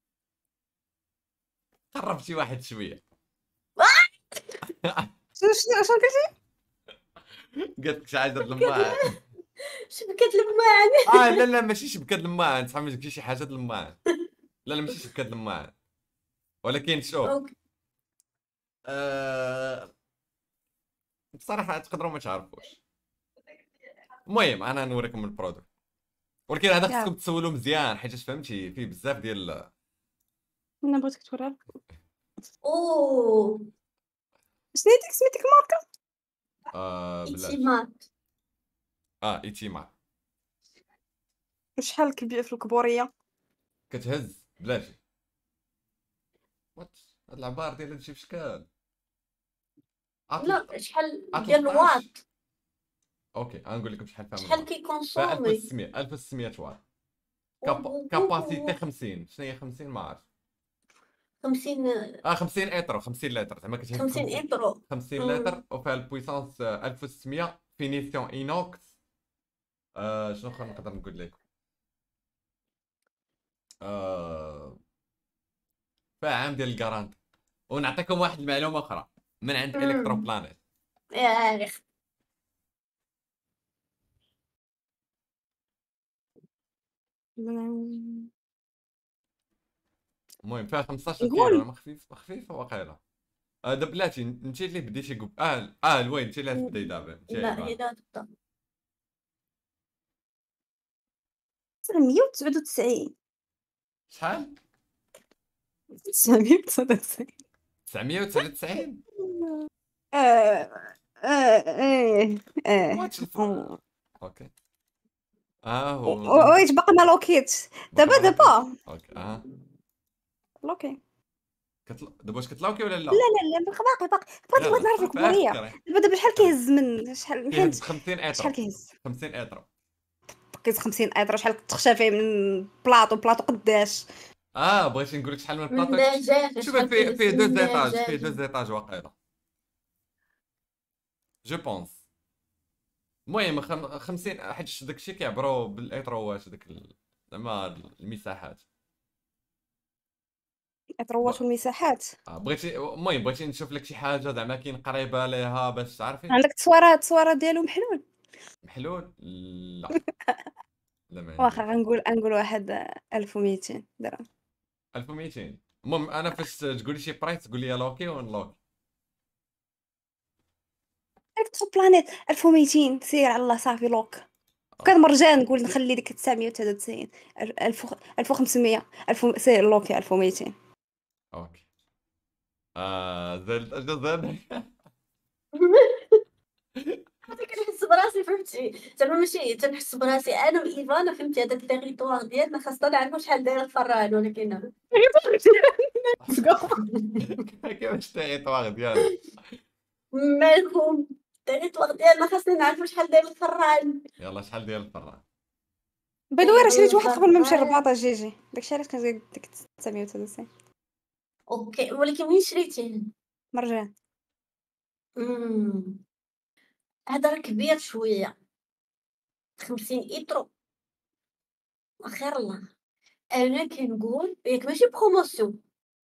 قربتي واحد شويه. شنو شنو شنو قلتي؟ قالت لك شحال الماعن. شبكة المعنى. اه لا لا ماشي شبكه الماعن صح، ما قلتي شي حاجه الماعن. لا لا ماشي شبكه الماعن، ولكن شوف اوكي آه... بصراحه تقدروا ما تعرفوش. المهم انا نوريكم البرودوي، ولكن هذا يلا. خصكم تسولوا مزيان حيت فهمتي فيه بزاف ديال انا بغيتك توريها لك. اوه سميتك سميتك ماركه. آه بلاش. ايتيمات. اه ايتيما شحال كبير في الكبوريه. كتهز بلاتي. وات هاد العبار ديال هادشي بشكال. لا شحال عطل ديال ثلاثة عشر. الواط، اوكي غنقول لكم شحال فيها من شحال الواط. فيها كيكونسومي. ألف وستمية ألف وستمية واط. كاب... كاباسيتي خمسين. شنو هي خمسين ما عرفت. خمسين اه خمسين اترو خمسين لتر زعما كتهز خمسين ايترو. خمسين مم. لتر وفيها البويسونس ألف وستمية فينيسيون اينوكس. آه شنو اخر نقدر نقول لكم. آه فيها عام ديال الكارانتي. ونعطيكم واحد المعلومه اخرى من عند مم. الكترو بلانيت. يا اخي المهم فيها خمسطاش نقول. كيلو ما خفيف خفيفه واقيلا. هذا بلاتي انت اللي بديتي قب اه اه الوين انت اللي تبداي دابا انت لا عيبان. هي لا تبدا. تسعمية وتسعة وتسعين. شحال تسعمية وتسعة وتسعين. تسعمية وتسعة وتسعين. اه اه ايه ايه. واتش الف... أوه. اوكي اه هو و- ويش باقي ما لوكيت دابا باقي ما دابا اوكي اه لوكي. كتل... دابا واش كتلاوكي ولا لا؟ لا لا لا باقي باقي باقي بغيت بغيت يلا نعرف صافي الكبوريه. فكري. دابا دابا شحال كيهز من شحال كيهز فهمت خمسين اترو شحال كيهز. خمسين اترو. كيهز خمسين ايطرو. شحال تخشى فيه من بلاطو بلاطو قداش. اه بغيتي نقول لك شحال من من البلاطو. دجاج شوف شحال فيه كيهز فيه دو من زيتاج فيه دجاج. دو زيتاج واقيلا جو بونس. المهم خم... خمسين حيت داكشي كيعبروا بالاتروات داك ال- زعما المساحات. ايطروات والمساحات. آه بغيتي المهم بغيتي نشوف لك شي حاجه زعما كاين قريبه ليها باش تعرفي. عندك التصويره التصويره ديالو محلول. محلول لا لا ما عندي. واخا غنقول غنقول واحد ألف ومئتين درهم. ألف ومئتين. المهم انا فاش تقولي شي برايس تقول لي لوكي ونلوكي. الكترو بلانيت ألف ومئتين سير على الله صافي لوك. كان مرجان نقول نخلي ديك تسعمية وتسعة وتسعين. ألف وخمسمية ألف سير لوكي ألف ومئتين. اوكي اه زلت اجا زلت. هذاك كنحس براسي فهمتي زعما ماشي تنحس براسي انا وايفانا فهمتي هذاك التيريتوار ديالنا خاصنا نعرفوا شحال داير الفران ولكن كيفاش تيغيطواغ ديالك. مالكم التيريتوار ديالنا خاصنا نعرفوا شحال داير الفران. يلا شحال ديال الفران. باي راه شريت واحد قبل ما نمشي للرباطه جيجي داكشي علاش كنزيد ديك تسعمية وتسعة وتسعين. اوكي ولكن وين شريتيه؟ مرجان. امم هذا راه كبير شويه خمسين ايترو. خير الله انا كنقول ياك ماشي بروموسيون.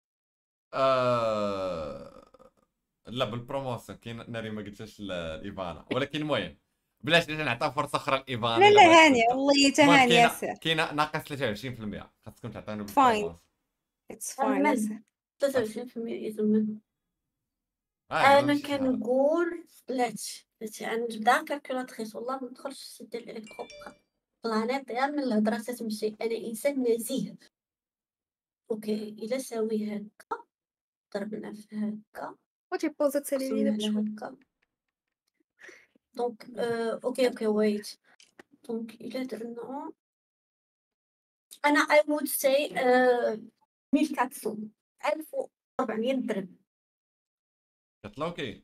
آه... لا بالبروموسيون كاين ناري ما قلتش لايفانا، ولكن المهم بلاش نعطيو فرصه اخرى لايفانا. لا إلا لا بغات هاني تبدا. والله المهم تهاني كاينه ياسر. كاينه ناقص ثلاثة وعشرين بالمية خاصكم تعطيونا Fine. بالبروموسيون. اتس فاين ياسر. ثلاثة وعشرين بالمية يزمن. آه دابا انا ماشي شي حاجة. كنقول بلاتي بلاتي غنبدا كالكولاتريس والله ما ندخلش في السيت ديال الالكترو بلانيت غير من الهضره تتمشي. انا انسان نزيه. اوكي الا ساوي هكا ضربنا في هكا واجي بوزا تسالي لي قسمنا دابا على شويه. هكا دونك آه، اوكي اوكي ويت دونك الا درنا انا I would say آه، ألف وأربعمية ألف وأربعمية درهم. كتلوكي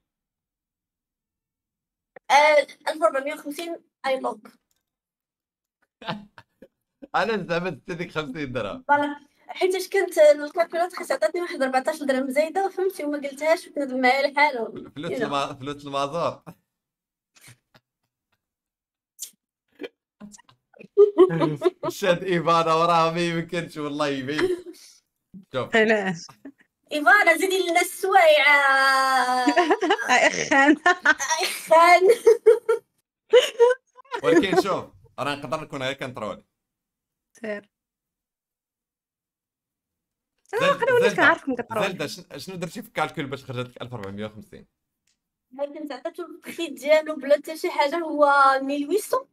آه، ألف وأربعمية وخمسين اي لوك. انا زعما ديك خمسين درهم. فوالا حيتاش كانت الكالكولاتريس عطاتني واحد أربعطاش درهم زايده فهمتي وما قلتهاش وكندم معايا الحال. فلوس you know. الما... فلوس المازور. شاد ايفانا وراها ما يمكنش والله يبين. شوف علاش ايفانا زيدي لنا السوايع. اخان خان. ولكن شوف راه نقدر نكون غير كنترول. سير زلد انا وليت زلدة كنعرفكم كترول. زلدة شن- شنو درتي في الكالكول باش خرجت لك ألف وأربعمية وخمسين؟ كنت عطاتو البخي ديالو بلا حتى شي حاجه هو ألف وثمانمية.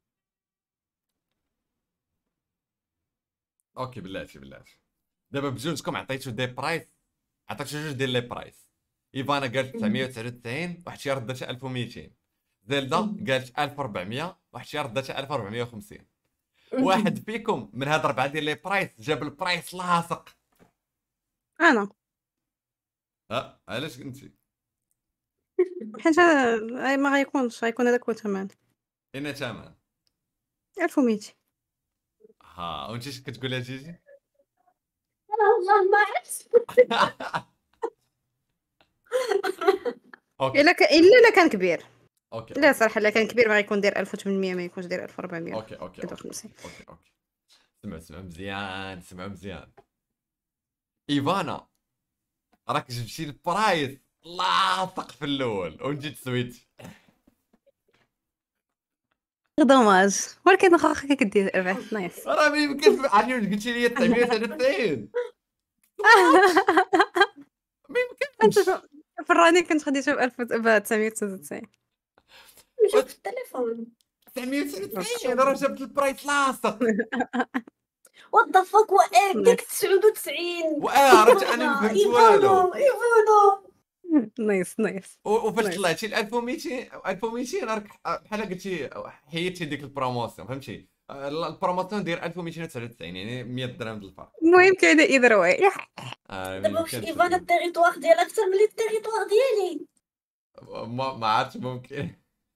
اوكي بلاتي بلاتي. دابا بجوجكم عطيتو دي برايس، عطيتو جوج ديال لي برايس. ايفانا قالت تسعمية وتسعة وتسعين واحد شي رداتها ألف ومئتين. زلدة قالت ألف وأربعمية واحد شي رداتها ألف وأربعمية وخمسين. واحد فيكم من هاد اربعه ديال لي برايس جاب البرايس لاصق. انا ها علاش انت؟ حيت هذا- أي ما غيكونش غيكون هذاك هو الثمن اين ثمن؟ ألف ومئتين. ها وانت اش كتقول يا جيجي؟ انا والله ما عرفت. اوكي الا ك... الا لا كان كبير. اوكي لا اوكي صراحه لا كان كبير ما غيكون داير ألف وثمانمية ما يكونش داير ألف وأربعمية اوكي اوكي وواحد اوكي وخمسين. اوكي اوكي. سمعوا سمعوا مزيان سمعوا مزيان. ايفانا راك جبتي البرايس لاصق في الاول وانت تسويتي. دوماج ولكن واخا هكا كدير ربحت نايس. راه ما يمكنش. عرفتي واش قلتي لي تسعمية وتسعة وتسعين؟ ما انت يمكنش. في الراني كنت خديتها ب ألف وتسعمية وتسعة وتسعين. نشوف في التليفون. تسعمية وتسعة وتسعين راه جبت البرايس لاصق. وات ذا فاك واه ديك تسعة وتسعين. واه عرفت انا ما فهمت والو. ايفانا ايفانا. نايس نايس. و- وفاش نايس. طلعتي ل ألف ومئتين ألف ومئتين راك بحال قلتي حيدتي ديك البروموسيون فهمتي. البروموسيون داير ألف ومئتين وتسعة وتسعين يعني مية درهم د الفرق. المهم كاينه اذا واي آه، ما دابا واش يمكنش. ايفانا التيريتوار ديالها اكثر من التيريتوار ديالي؟ ما ما عرفتش ممكن.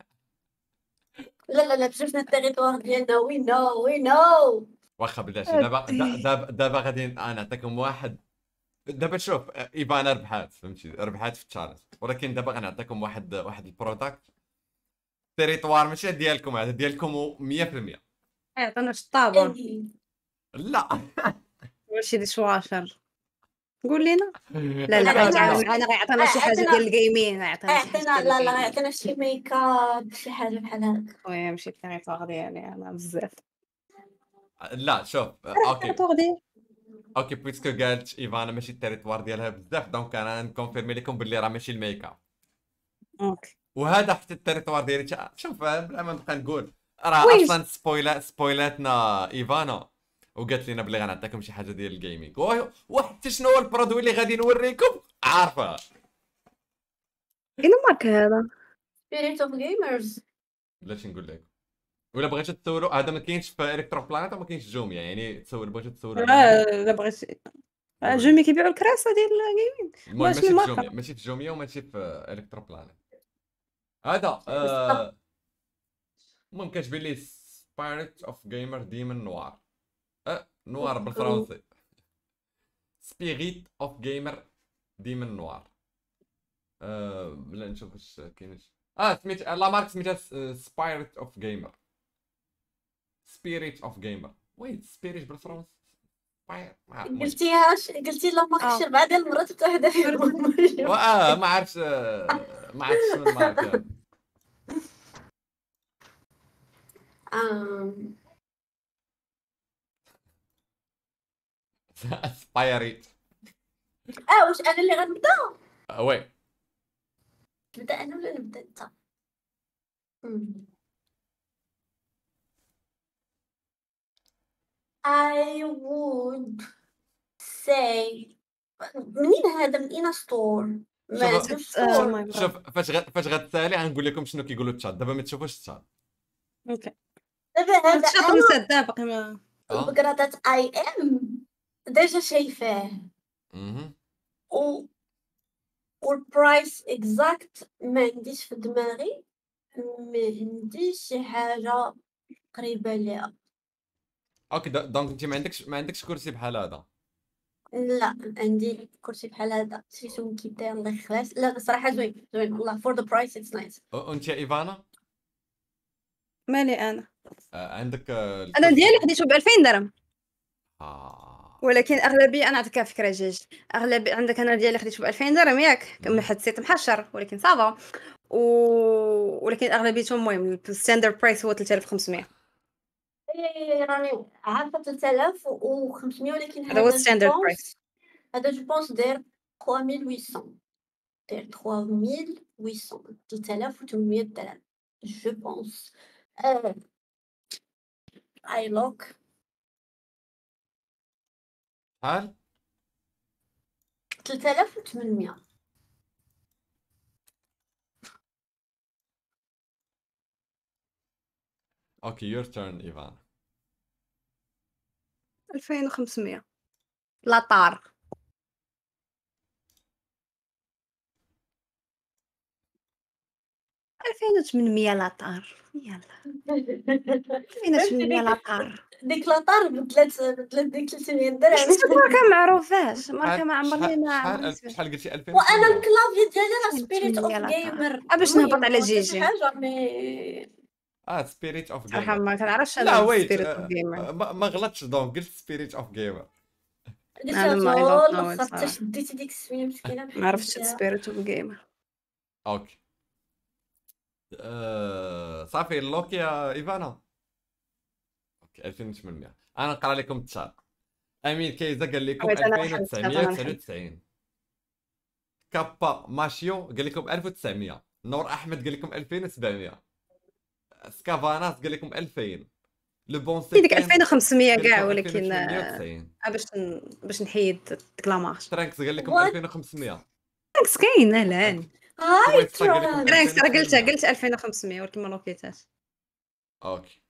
لا لا لا شفنا التيريتوار ديالنا. وي نو وي نو. واخا بلاتي دابا دا- دابا دابا غادي نعطيكم واحد. دابا شوف ايفانا ربحات فهمتي ربحات في التشالنج ولكن دابا غنعطيكم واحد واحد البروداكت تيريتوار ماشي ديالكم هذا ديالكم مية في المية. عطانا الطابون لا ماشي دي شواشر قول لينا. لا لا أنا- أنا- غيعطينا انا غيعطينا شي حاجه أعطينا- ديال الجيمين غيعطينا شي حاجه اعطينا ديال لا لا الجيمين. يعطينا شي ميك اب شي حاجه بحال هكا. وي ماشي التيريتوار ديالي انا بزاف. لا شوف اوكي التيريتوار ديالي اوكي بويسكو قالت ايفانا ماشي التيريتوار ديالها بزاف دونك انا نكونفيرمي لكم باللي راه ماشي الميك اب. اوكي وهذا حتى التيريتوار ديالي تا- شوف بلا ما نبقى نقول راه ويش؟ اصلا سبويلات سبويلاتنا ايفانا وقالت لنا بلي غنعطيكم شي حاجه ديال الجيمنج و- وحتى شنو هو البرودوي اللي غادي نوريكم عارفه. اين مارك هذا؟ سبيريت اوف جيمرز. بلاش نقول لك ولا بغيتو تسولوا هذا ما كاينش في الكترو بلانيت وما كاينش في جوميا يعني تسول بغيتو تسولوا عليه. لا لا بغيت آه، جومي كيبيعوا الكراسه ديال الجيمين. المهم واش ماشي في الماركة؟ جوميا ماشي في جوميا وماشي في الكترو بلانيت. هذا آه، المهم كتبين لي سبيريت اوف جيمر ديمون نوار. اه نوار بالفرنسي. سبيريت اوف جيمر ديمون نوار. آه بلا نشوف واش كاين شي- اه سميت لا مارك سميتها سبيريت اوف جيمر. سبيريت اوف جيمر ويت سبيريت بالفرنسي سباير ما المهم. قلتيهاش قلتي لا ما آه. خش بعد المرات حتى وحده فيهم. اه ما عرفتش آه، ما عرفتش شنو المارك هذا. آم، سبايريت. اه واش انا اللي غنبدا؟ آه، وي نبدا انا ولا نبدا انت؟ مم. I would say منين هذا من اين ستور؟ ما شوف- عندوش آه، ستور. المهم شوف فاش غ... فاش غتسالي غنقول لكم شنو كيقولوا التشات دابا ما تشوفوش التشات. اوكي دابا هذا الشاطر انا مسدا باقي ما اه البكراتات اي ام ديجا شايفاه اها و والبرايس اكزاكت ما عنديش في دماغي. ما عنديش شي حاجه قريبه ليها. اوكي د- دونك انت ما عندكش ما عندكش كرسي بحال هذا. لا عندي كرسي بحال هذا سميتو كيداير الله يخلص. لا صراحه زوين زوين والله فور ذا برايس اتس نايس. وانت يا ايفانا مالي انا آه، عندك آه، انا الكرسي. ديالي خديته ب ألفين درهم، آه. ولكن اغلبيه انا نعطيك فكره جاج. اغلب عندك انا ديالي خديته ب ألفين درهم ياك، مم. كم حد سيت محشر ولكن صافا و... ولكن اغلبيتهم المهم الستاندرد برايس هو ثلاثة آلاف وخمسمية. إيه، راني عارفه ثلاثة آلاف وخمسمية ولكن هذا هو هذا جو الستاندرد برايس. بونس هذا جو بونس داير ثلاثة آلاف وثمانمية. داير ثلاثة آلاف وثمانمية ثلاثة آلاف وثمنمية درهم جو بونس. اي لوك شحال؟ ثلاثة آلاف وثمنمية. اوكي يور تيرن ايفان. ألفين وخمسمية لاطار. ألفين وثمنمية لاطار يلا. ألفين وثمنمية لاطار ديك لاطار بدلات بدلات ديك ثلاثمية درهم. شفت ماركه معروفاش، ماركه شحال ما عمرني شحال ما عمرني شحال سمعت. شحال قلتي ألفين وانا وثمنمية؟ الكلافي ديالي راه ألفين سبيريت اوف وثمنمية لاطار. جيمر. أه باش نهبط على جيجي. حاجه مي اه سبيريت اوف صراحه جيمر. ما كنعرفش لا انا ويت سبيريت اوف جيمر. ما ما غلطتش دونك قلت سبيريت اوف جيمر. انا ما I don't know والله it خاطر صراحة. شديتي ديك السميه مسكينه ما عرفتش سبيريت اوف جيمر. اوكي آه، صافي اللوك يا ايفانا. اوكي ألفين وثمنمية. انا نقرا لكم التشار. امين كيزا قال لكم حبيت أنا ألفين وتسعمية وتسعة وتسعين. كابا ماشيو قال لكم ألف وتسعمية. نور احمد قال لكم ألفين وسبعمية. سكافاناس قال لكم ألفين. لو بون في ديك سيتان ألفين وخمسمية قال كاع، لكم ولكن ألفين وثمنمية آه، وتسعين. باش ن... باش نحيد ديك لامارش. ترانكس قال لكم What؟ ألفين وخمسمية. ترانكس كاينه الان. هاي كويت قال لكم ترانكس راه قلتها ألفين وثمنمية. قلت ألفين وخمسمية ولكن ما لوكيتاش. اوكي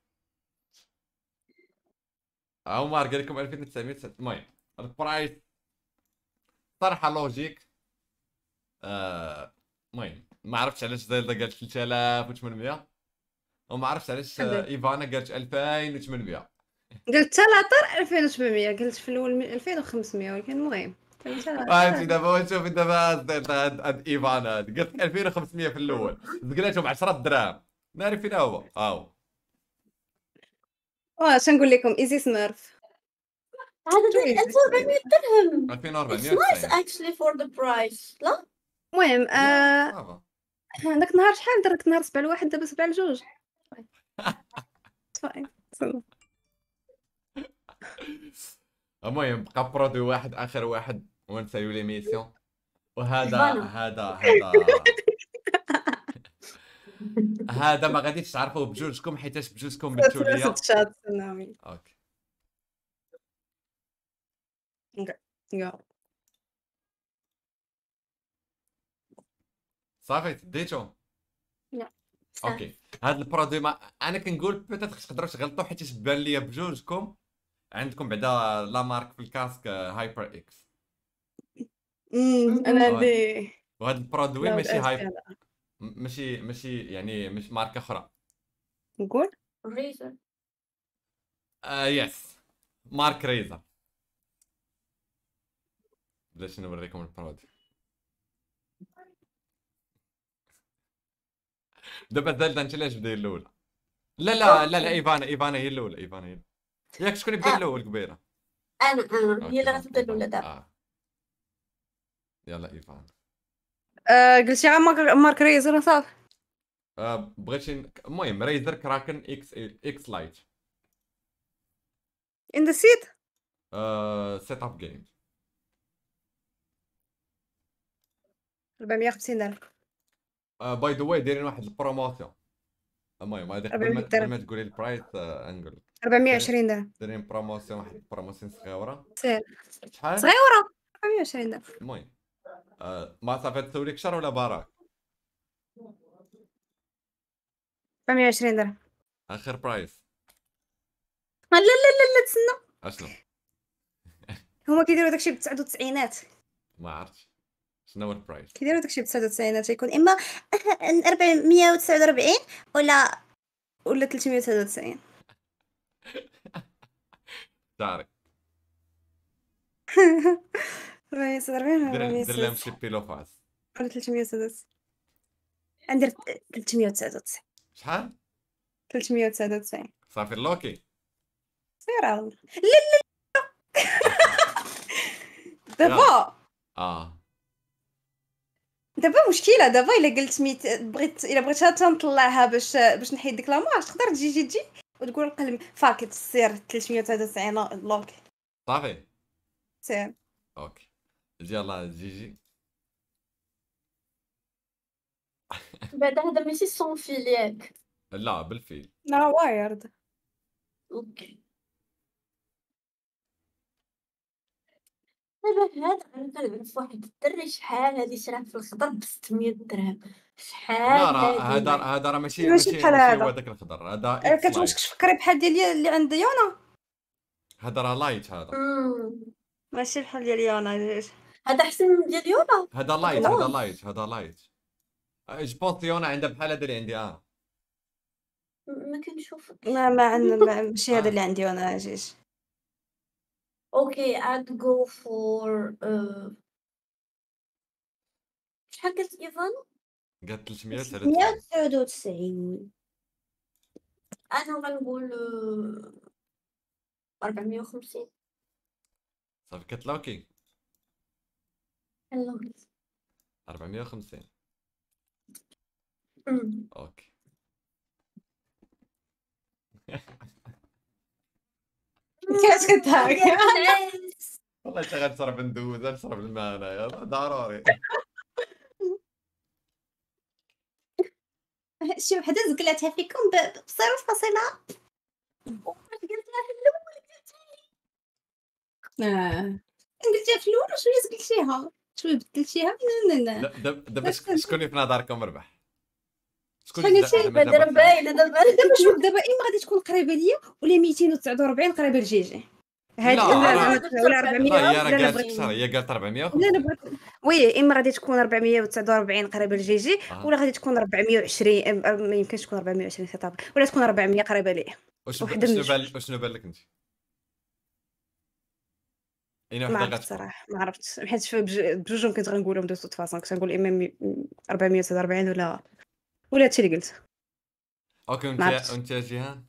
عمر قال لكم ألفين وتسعمية. المهم البرايس صراحه لوجيك. آه، المهم ما عرفتش علاش زايده قالت ثلاثة آلاف وثمنمية، وما عرفتش علاش آه، هذاك. ايفانا قالت ألفين وثمنمية. قلت ثلاثة ألفين وسبعمية، قلت في الاول ألفين وخمسمية ولكن المهم قلت فهمتي دابا شوفي دابا هاد هاد هاد ايفان هاد قالت ألفين وخمسمية في الاول، زقلاتهم عشرة دراهم. ناري فين هو هاو. واش نقول لكم ايزي سميرف. هذا شو داير easy ألف وأربعمية درهم. ألفين It's وأربعمية nice وتسعين. actually for the price. لا المهم آه، صافا. داك النهار شحال درت نهار سبعة لواحد دابا سبعة لجوج. صافي صافي. المهم بقى برودوي واحد اخر واحد ونساليو لي ميسيون. وهذا إيفانا. هذا هذا هذا ما غاديش تعرفوه بجوجكم حيتاش بجوجكم بنتو ليا. ست شات نامي. اوكي يا صافي ديتو. لا. اوكي هاد البرودوي ما انا كنقول بيتيت تقدروا تغلطوا حيت بان ليا بجوجكم عندكم بعدا لا مارك في الكاسك هايبر اكس. امم انا عندي وهاد البرودوي كلاود ماشي اس هايب هذا. ماشي ماشي يعني مش ماركه اخرى. نقول ريزر. آه يس مارك ريزر. باش نوريكم البرودوي. دابا زالت انت علاش بدا الاولى. لا لا لا لا ايفانا ايفانا هي الاولى ايفانا هي الأولى. ياك شكون يبدا آه. الاول قبيله؟ انا انا أوكي، هي اللي دونك غتبدا إيفانا. الاولى دابا. آه. يلا ايفانا. آه، قلتي غير مارك مارك ريزر صافي. آه بغيتي ن- المهم ريزر كراكن اكس اكس لايت. ان ذا سيت آه سيت اب جيم. أربعمية وخمسين درهم. آه باي ذا واي دايرين واحد البروموسيون. المهم هذه قبل ما أربعمية قبل درهم. ما تقولي البرايس آه نقول لك أربعمية وعشرين درهم. دايرين بروموسيون واحد البروموسيون صغيره. سير شحال؟ صغيره أربعمية وعشرين درهم. المهم آه ما صافي تسوليك شهر ولا باراك؟ أربعمية وعشرين درهم. اخر برايس لا لا لا لا تسنى، اشنو؟ هما كيديروا داكشي بالتسعة وتسعينات. ما عرفتش شنو هو البرايس. كيديروا داكشي بالتسعة وتسعينات يكون اما أربعمية وتسعة وأربعين ولا ولا ثلاثمية وتسعة وتسعين. شعري أربعمية وتسعة وأربعين ولا دير أربعمية دير لهم وستة شي بيلو فاس. ولا ثلاثمية وتسعة وتسعين. غندير ثلاثمية وتسعة وتسعين. شحال؟ ثلاثمية وتسعة وتسعين. صافي لوكي. صغيرة والله. لا يلا. دابا اه دابا مشكلة دابا إلا قلت ميت بغيت إلا بغيتها تنطلعها باش باش نحيد ديك لامارش تقدر تجي جي تجي وتقول قلبي فاكيت سير ثلاثمية وتسعة وتسعين لوكي صافي سير. اوكي. يلا جيجي. بعدا هذا ماشي سون فيل ياك. لا بالفيل. لا وايرد. اوكي دابا هاد انا كنعرف واحد الدري شحال هادي شراه في الخضر ب ستمية درهم. لا شحال راه هادي هذا معايا. هذا راه ماشي ماشي ماشي بحال ماشي هذا. هو هذاك الخضر، هذا أه، اكس كتواش لايت. كتفكري بحال ديال اللي عند يونا. هذا راه لايت هذا. مم. ماشي بحال ديال يونا. هذا احسن من ديال يونا. هذا لايت هذا غلاظ. لايت هذا لايت. جو بونس يونا عندها بحال هذا اللي عندي اه. ما كنشوف. ما ما عندنا ما- ماشي هذا آه. اللي عندي يونا جيش. اوكي I'd go for uh, شحال قلت ايفان؟ قالت ثلاثمية وتسعة وتسعين. ستمية وتسعة وتسعين. انا غنقول uh, أربعمية وخمسين. صافي كتلوكي. يلا. أربعمية وخمسين. أمم. اوكي. كيفاش كتضحك؟ Nice. والله حتى غنشرب ندوز نشرب الماء انايا ضروري. شي وحده زقلاتها فيكم ب- بصيرو فاصله. واش قلت لها في الاول قلت اه قلتيها في الاول وشويه زقلتيها شويه بدلتيها. لا لا لا د- دابا دابا شك- شكون اللي في نظركم ربح؟ شكون شحال اللي قلتي؟ زعما دابا دابا دابا باينه دابا. دابا شوف دابا اما غادي تكون قريبه ليا ولا ميتين وتسعة وأربعين قريبه لجيجي هادي لا، ولا راه- زعما ولا لا أربعمية. هي لا راه لا قالت بغيت كثر، هي قالت أربعمية لا لا وخمسين. بغيت وي اما غادي تكون أربعمية وتسعة وأربعين قريبه لجيجي آه. ولا غادي تكون أربعمية وعشرين. أم- أم- ما يمكنش تكون أربعمية وعشرين خطاب ولا تكون أربعمية قريبه ليا. واش وحدة شنو من بان شنو بان لك انت؟ اين ما وحده عرفت غتكون؟ صراحه ما عرفتش حيت في بج- بجوجهم كنت غنقولهم دو توت فاصون كنت غنقول اما مي- أربعمية وتسعة وأربعين ولا ولا هادشي اللي قلت. اوكي وانت ما عرفتش. وانت يا جيهان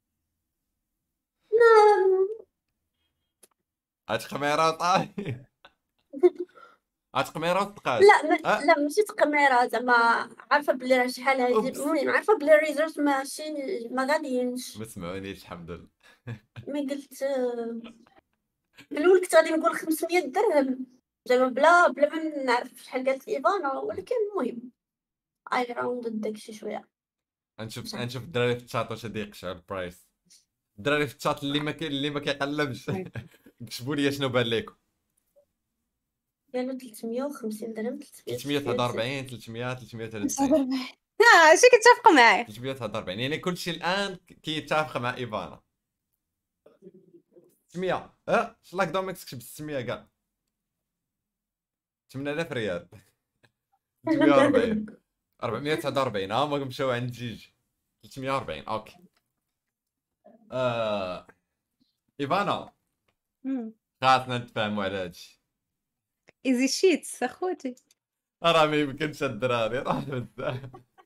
هاد قميره طاي. هاد قميره وتقاد. لا ما آه. لا ماشي تقميره زعما عارفه بلي راه شحال هادي. أوبس. المهم عارفه بلي الريزلت ماشي ما غاديينش. ما سمعونيش الحمد لله. مي قلت آه، في الاول كنت غادي نقول خمسمية درهم زعما بلا بلا ما نعرف شحال قالت ايفانا ولكن المهم اي راوند داكشي شويه. نشوف نشوف الدراري في الشات واش غادي يقشعوا البرايس. الدراري في الشات اللي ما كاين اللي ما كيقلبش كتبوا لي شنو بان لكم. قالوا ثلاثمية وخمسين درهم. ثلاثمية وواحد وأربعين ثلاثمية ثلاثمية وثلاثة وتسعين اه شي كتفق معايا. ثلاثمية وواحد وأربعين يعني كلشي الان كيتفق مع ايفانا. ستمية اه شلاك دوميكس كتب ستمية كاع ثمانية آلاف ريال. ثلاثمية وأربعين أربعمية وتسعة وأربعين ها هما مشاو عند جيجي. ثلاثمية وأربعين اوكي. آه... ايفانا خاصنا نتفاهموا على هادشي. ايزي شيت اخوتي. راه ما يمكنش الدراري راه بزاف.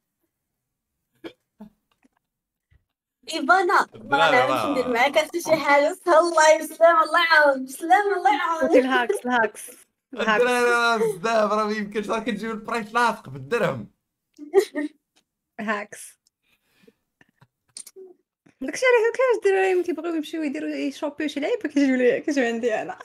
ايفانا ما الدراري نعرفش راه- ندير معاك حتى شي حاجه. الله يسلم الله يعاون سلام الله صوتي يعاون. الهاكس الهاكس الهاكس. الدراري راه بزاف راه ما يمكنش راه كتجيب البرايس لاصق بالدرهم. هاكس. داكشي علاش كاين الدراري ملي كيبغيو يمشيو يديروا يشوبيو شي لعيبه كيجيو لي كيجيو عندي انا.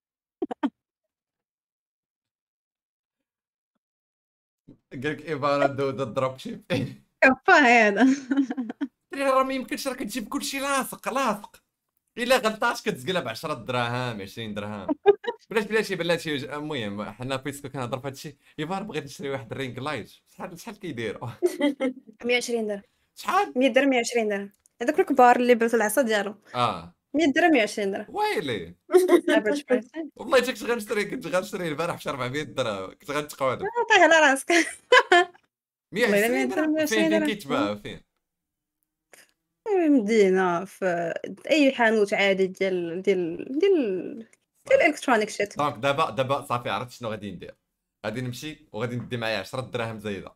قالك ايفانا دوز الدروب شيب. كفا هذا. راه ما يمكنش راه كتجيب كلشي لاصق لاصق. الا غلطات كتزقلها ب عشرة دراهم عشرين درهم. بلاتي بلاتي بلاتي المهم حنا فيسكو كنهضر في هادشي. ايفانا بغيت نشري واحد الرينغ لايت شحال شحال كيديروا؟ مية وعشرين درهم. شحال؟ مية درهم مية وعشرين درهم. هذوك الكبار اللي بغيتو العصا ديالو. اه مية درهم مية وعشرين درهم. ويلي افريج برايس. والله كنت غنشري كنت غنشري البارح ب أربعمية درهم كنت غنتقادم. عطيه على راسك. مية والله إلا وعشرين مية درهم، درهم مية فين وعشرين فين درهم. كيتباع فين؟ مدينة في اي حانوت عادي ديال ديال ديال حتى الالكترونيك شيت. دونك دابا دابا صافي عرفت شنو غادي ندير. غادي نمشي وغادي ندي معايا عشرة دراهم زايده،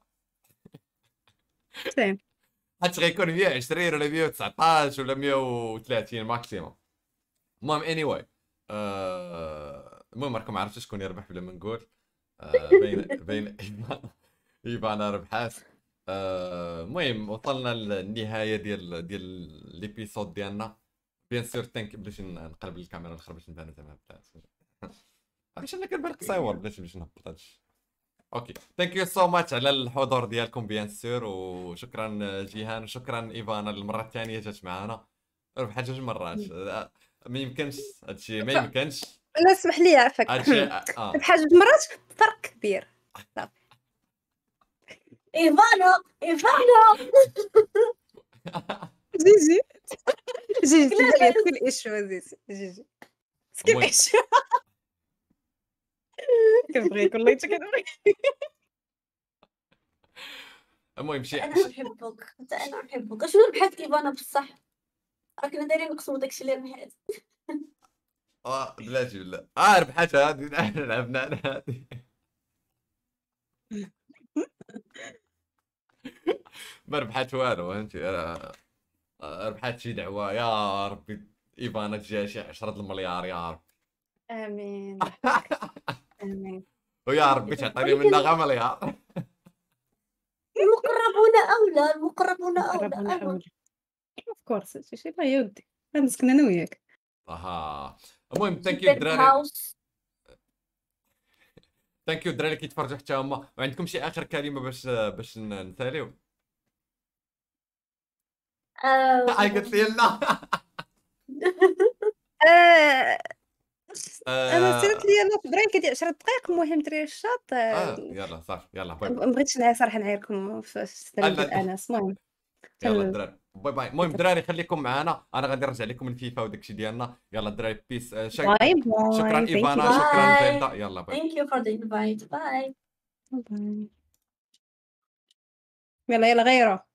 زين. حيت غيكون مية وعشرين ولا مية وتسعطاش ولا مية وثلاثين ماكسيموم. المهم اني واي المهم راكم عرفتوا شكون يربح بلا ما نقول. آه، بين بين إيفان- ايفانا ربحات. آه، المهم وصلنا للنهايه ديال ديال ليبيسود ديالنا. بيان سور ثانك باش نقلب الكاميرا الاخرى باش نبان زعما علاش انا كنبان قصيور بلاش باش نهبط هادشي. اوكي ثانك يو سو ماتش على الحضور ديالكم بيان سور، وشكرا جيهان وشكرا ايفانا المره الثانيه جات معنا ربحت جوج مرات. آه، ما يمكنش هادشي ما يمكنش لا اسمح لي عافاك. هادشي اه بحال جوج مرات فرق كبير. ايفانا ايفانا جيجي جيجي تبقى كل ايشو زيزي جيجي سكيب المهم. ايشو. كنبغيك والله حتى كنبغيك. المهم شي انا نحبك حتى انا نحبك. شنو ربحت ايفانا بصح؟ راكنا دايرين نقسموا داكشي اللي ربحت. اه بلاتي بلا اه ربحت هادي لعبنا انا هادي. ما ربحت والو فهمتي. آه، آه، ربحت شي دعوه يا ربي ايفانا تجيها شي عشرة المليار يا ربي. امين امين. ويا ربي تعطيني منها غير مليار. المقربون اولى المقربون قربنا اولى اول اوف كورس شي الله يودي غنسكن انا وياك. اها المهم ثانك يو الدراري هاوس. ثانك يو الدراري اللي كيتفرجوا حتى هما. وعندكم شي اخر كلمه باش باش نساليو؟ هاي قلت لي لا. آه، انا آه، سالت لي انا في بريك ديال عشرة دقائق. المهم دري الشاط. اه يلا صافي يلا باي باي. ما بغيتش نعي صراحه نعيركم في السنه لا، ديال لا. انس. المهم يلا تن- الدراري باي باي. المهم الدراري خليكم معنا، انا غادي نرجع لكم الفيفا وداكشي ديالنا. يلا الدراري بيس. آه، شك... باي باي. شكرا Thank you. ايفانا شكرا باي. زينتا يلا باي. Thank you for the invite. Bye. باي. يلا يلا غيره.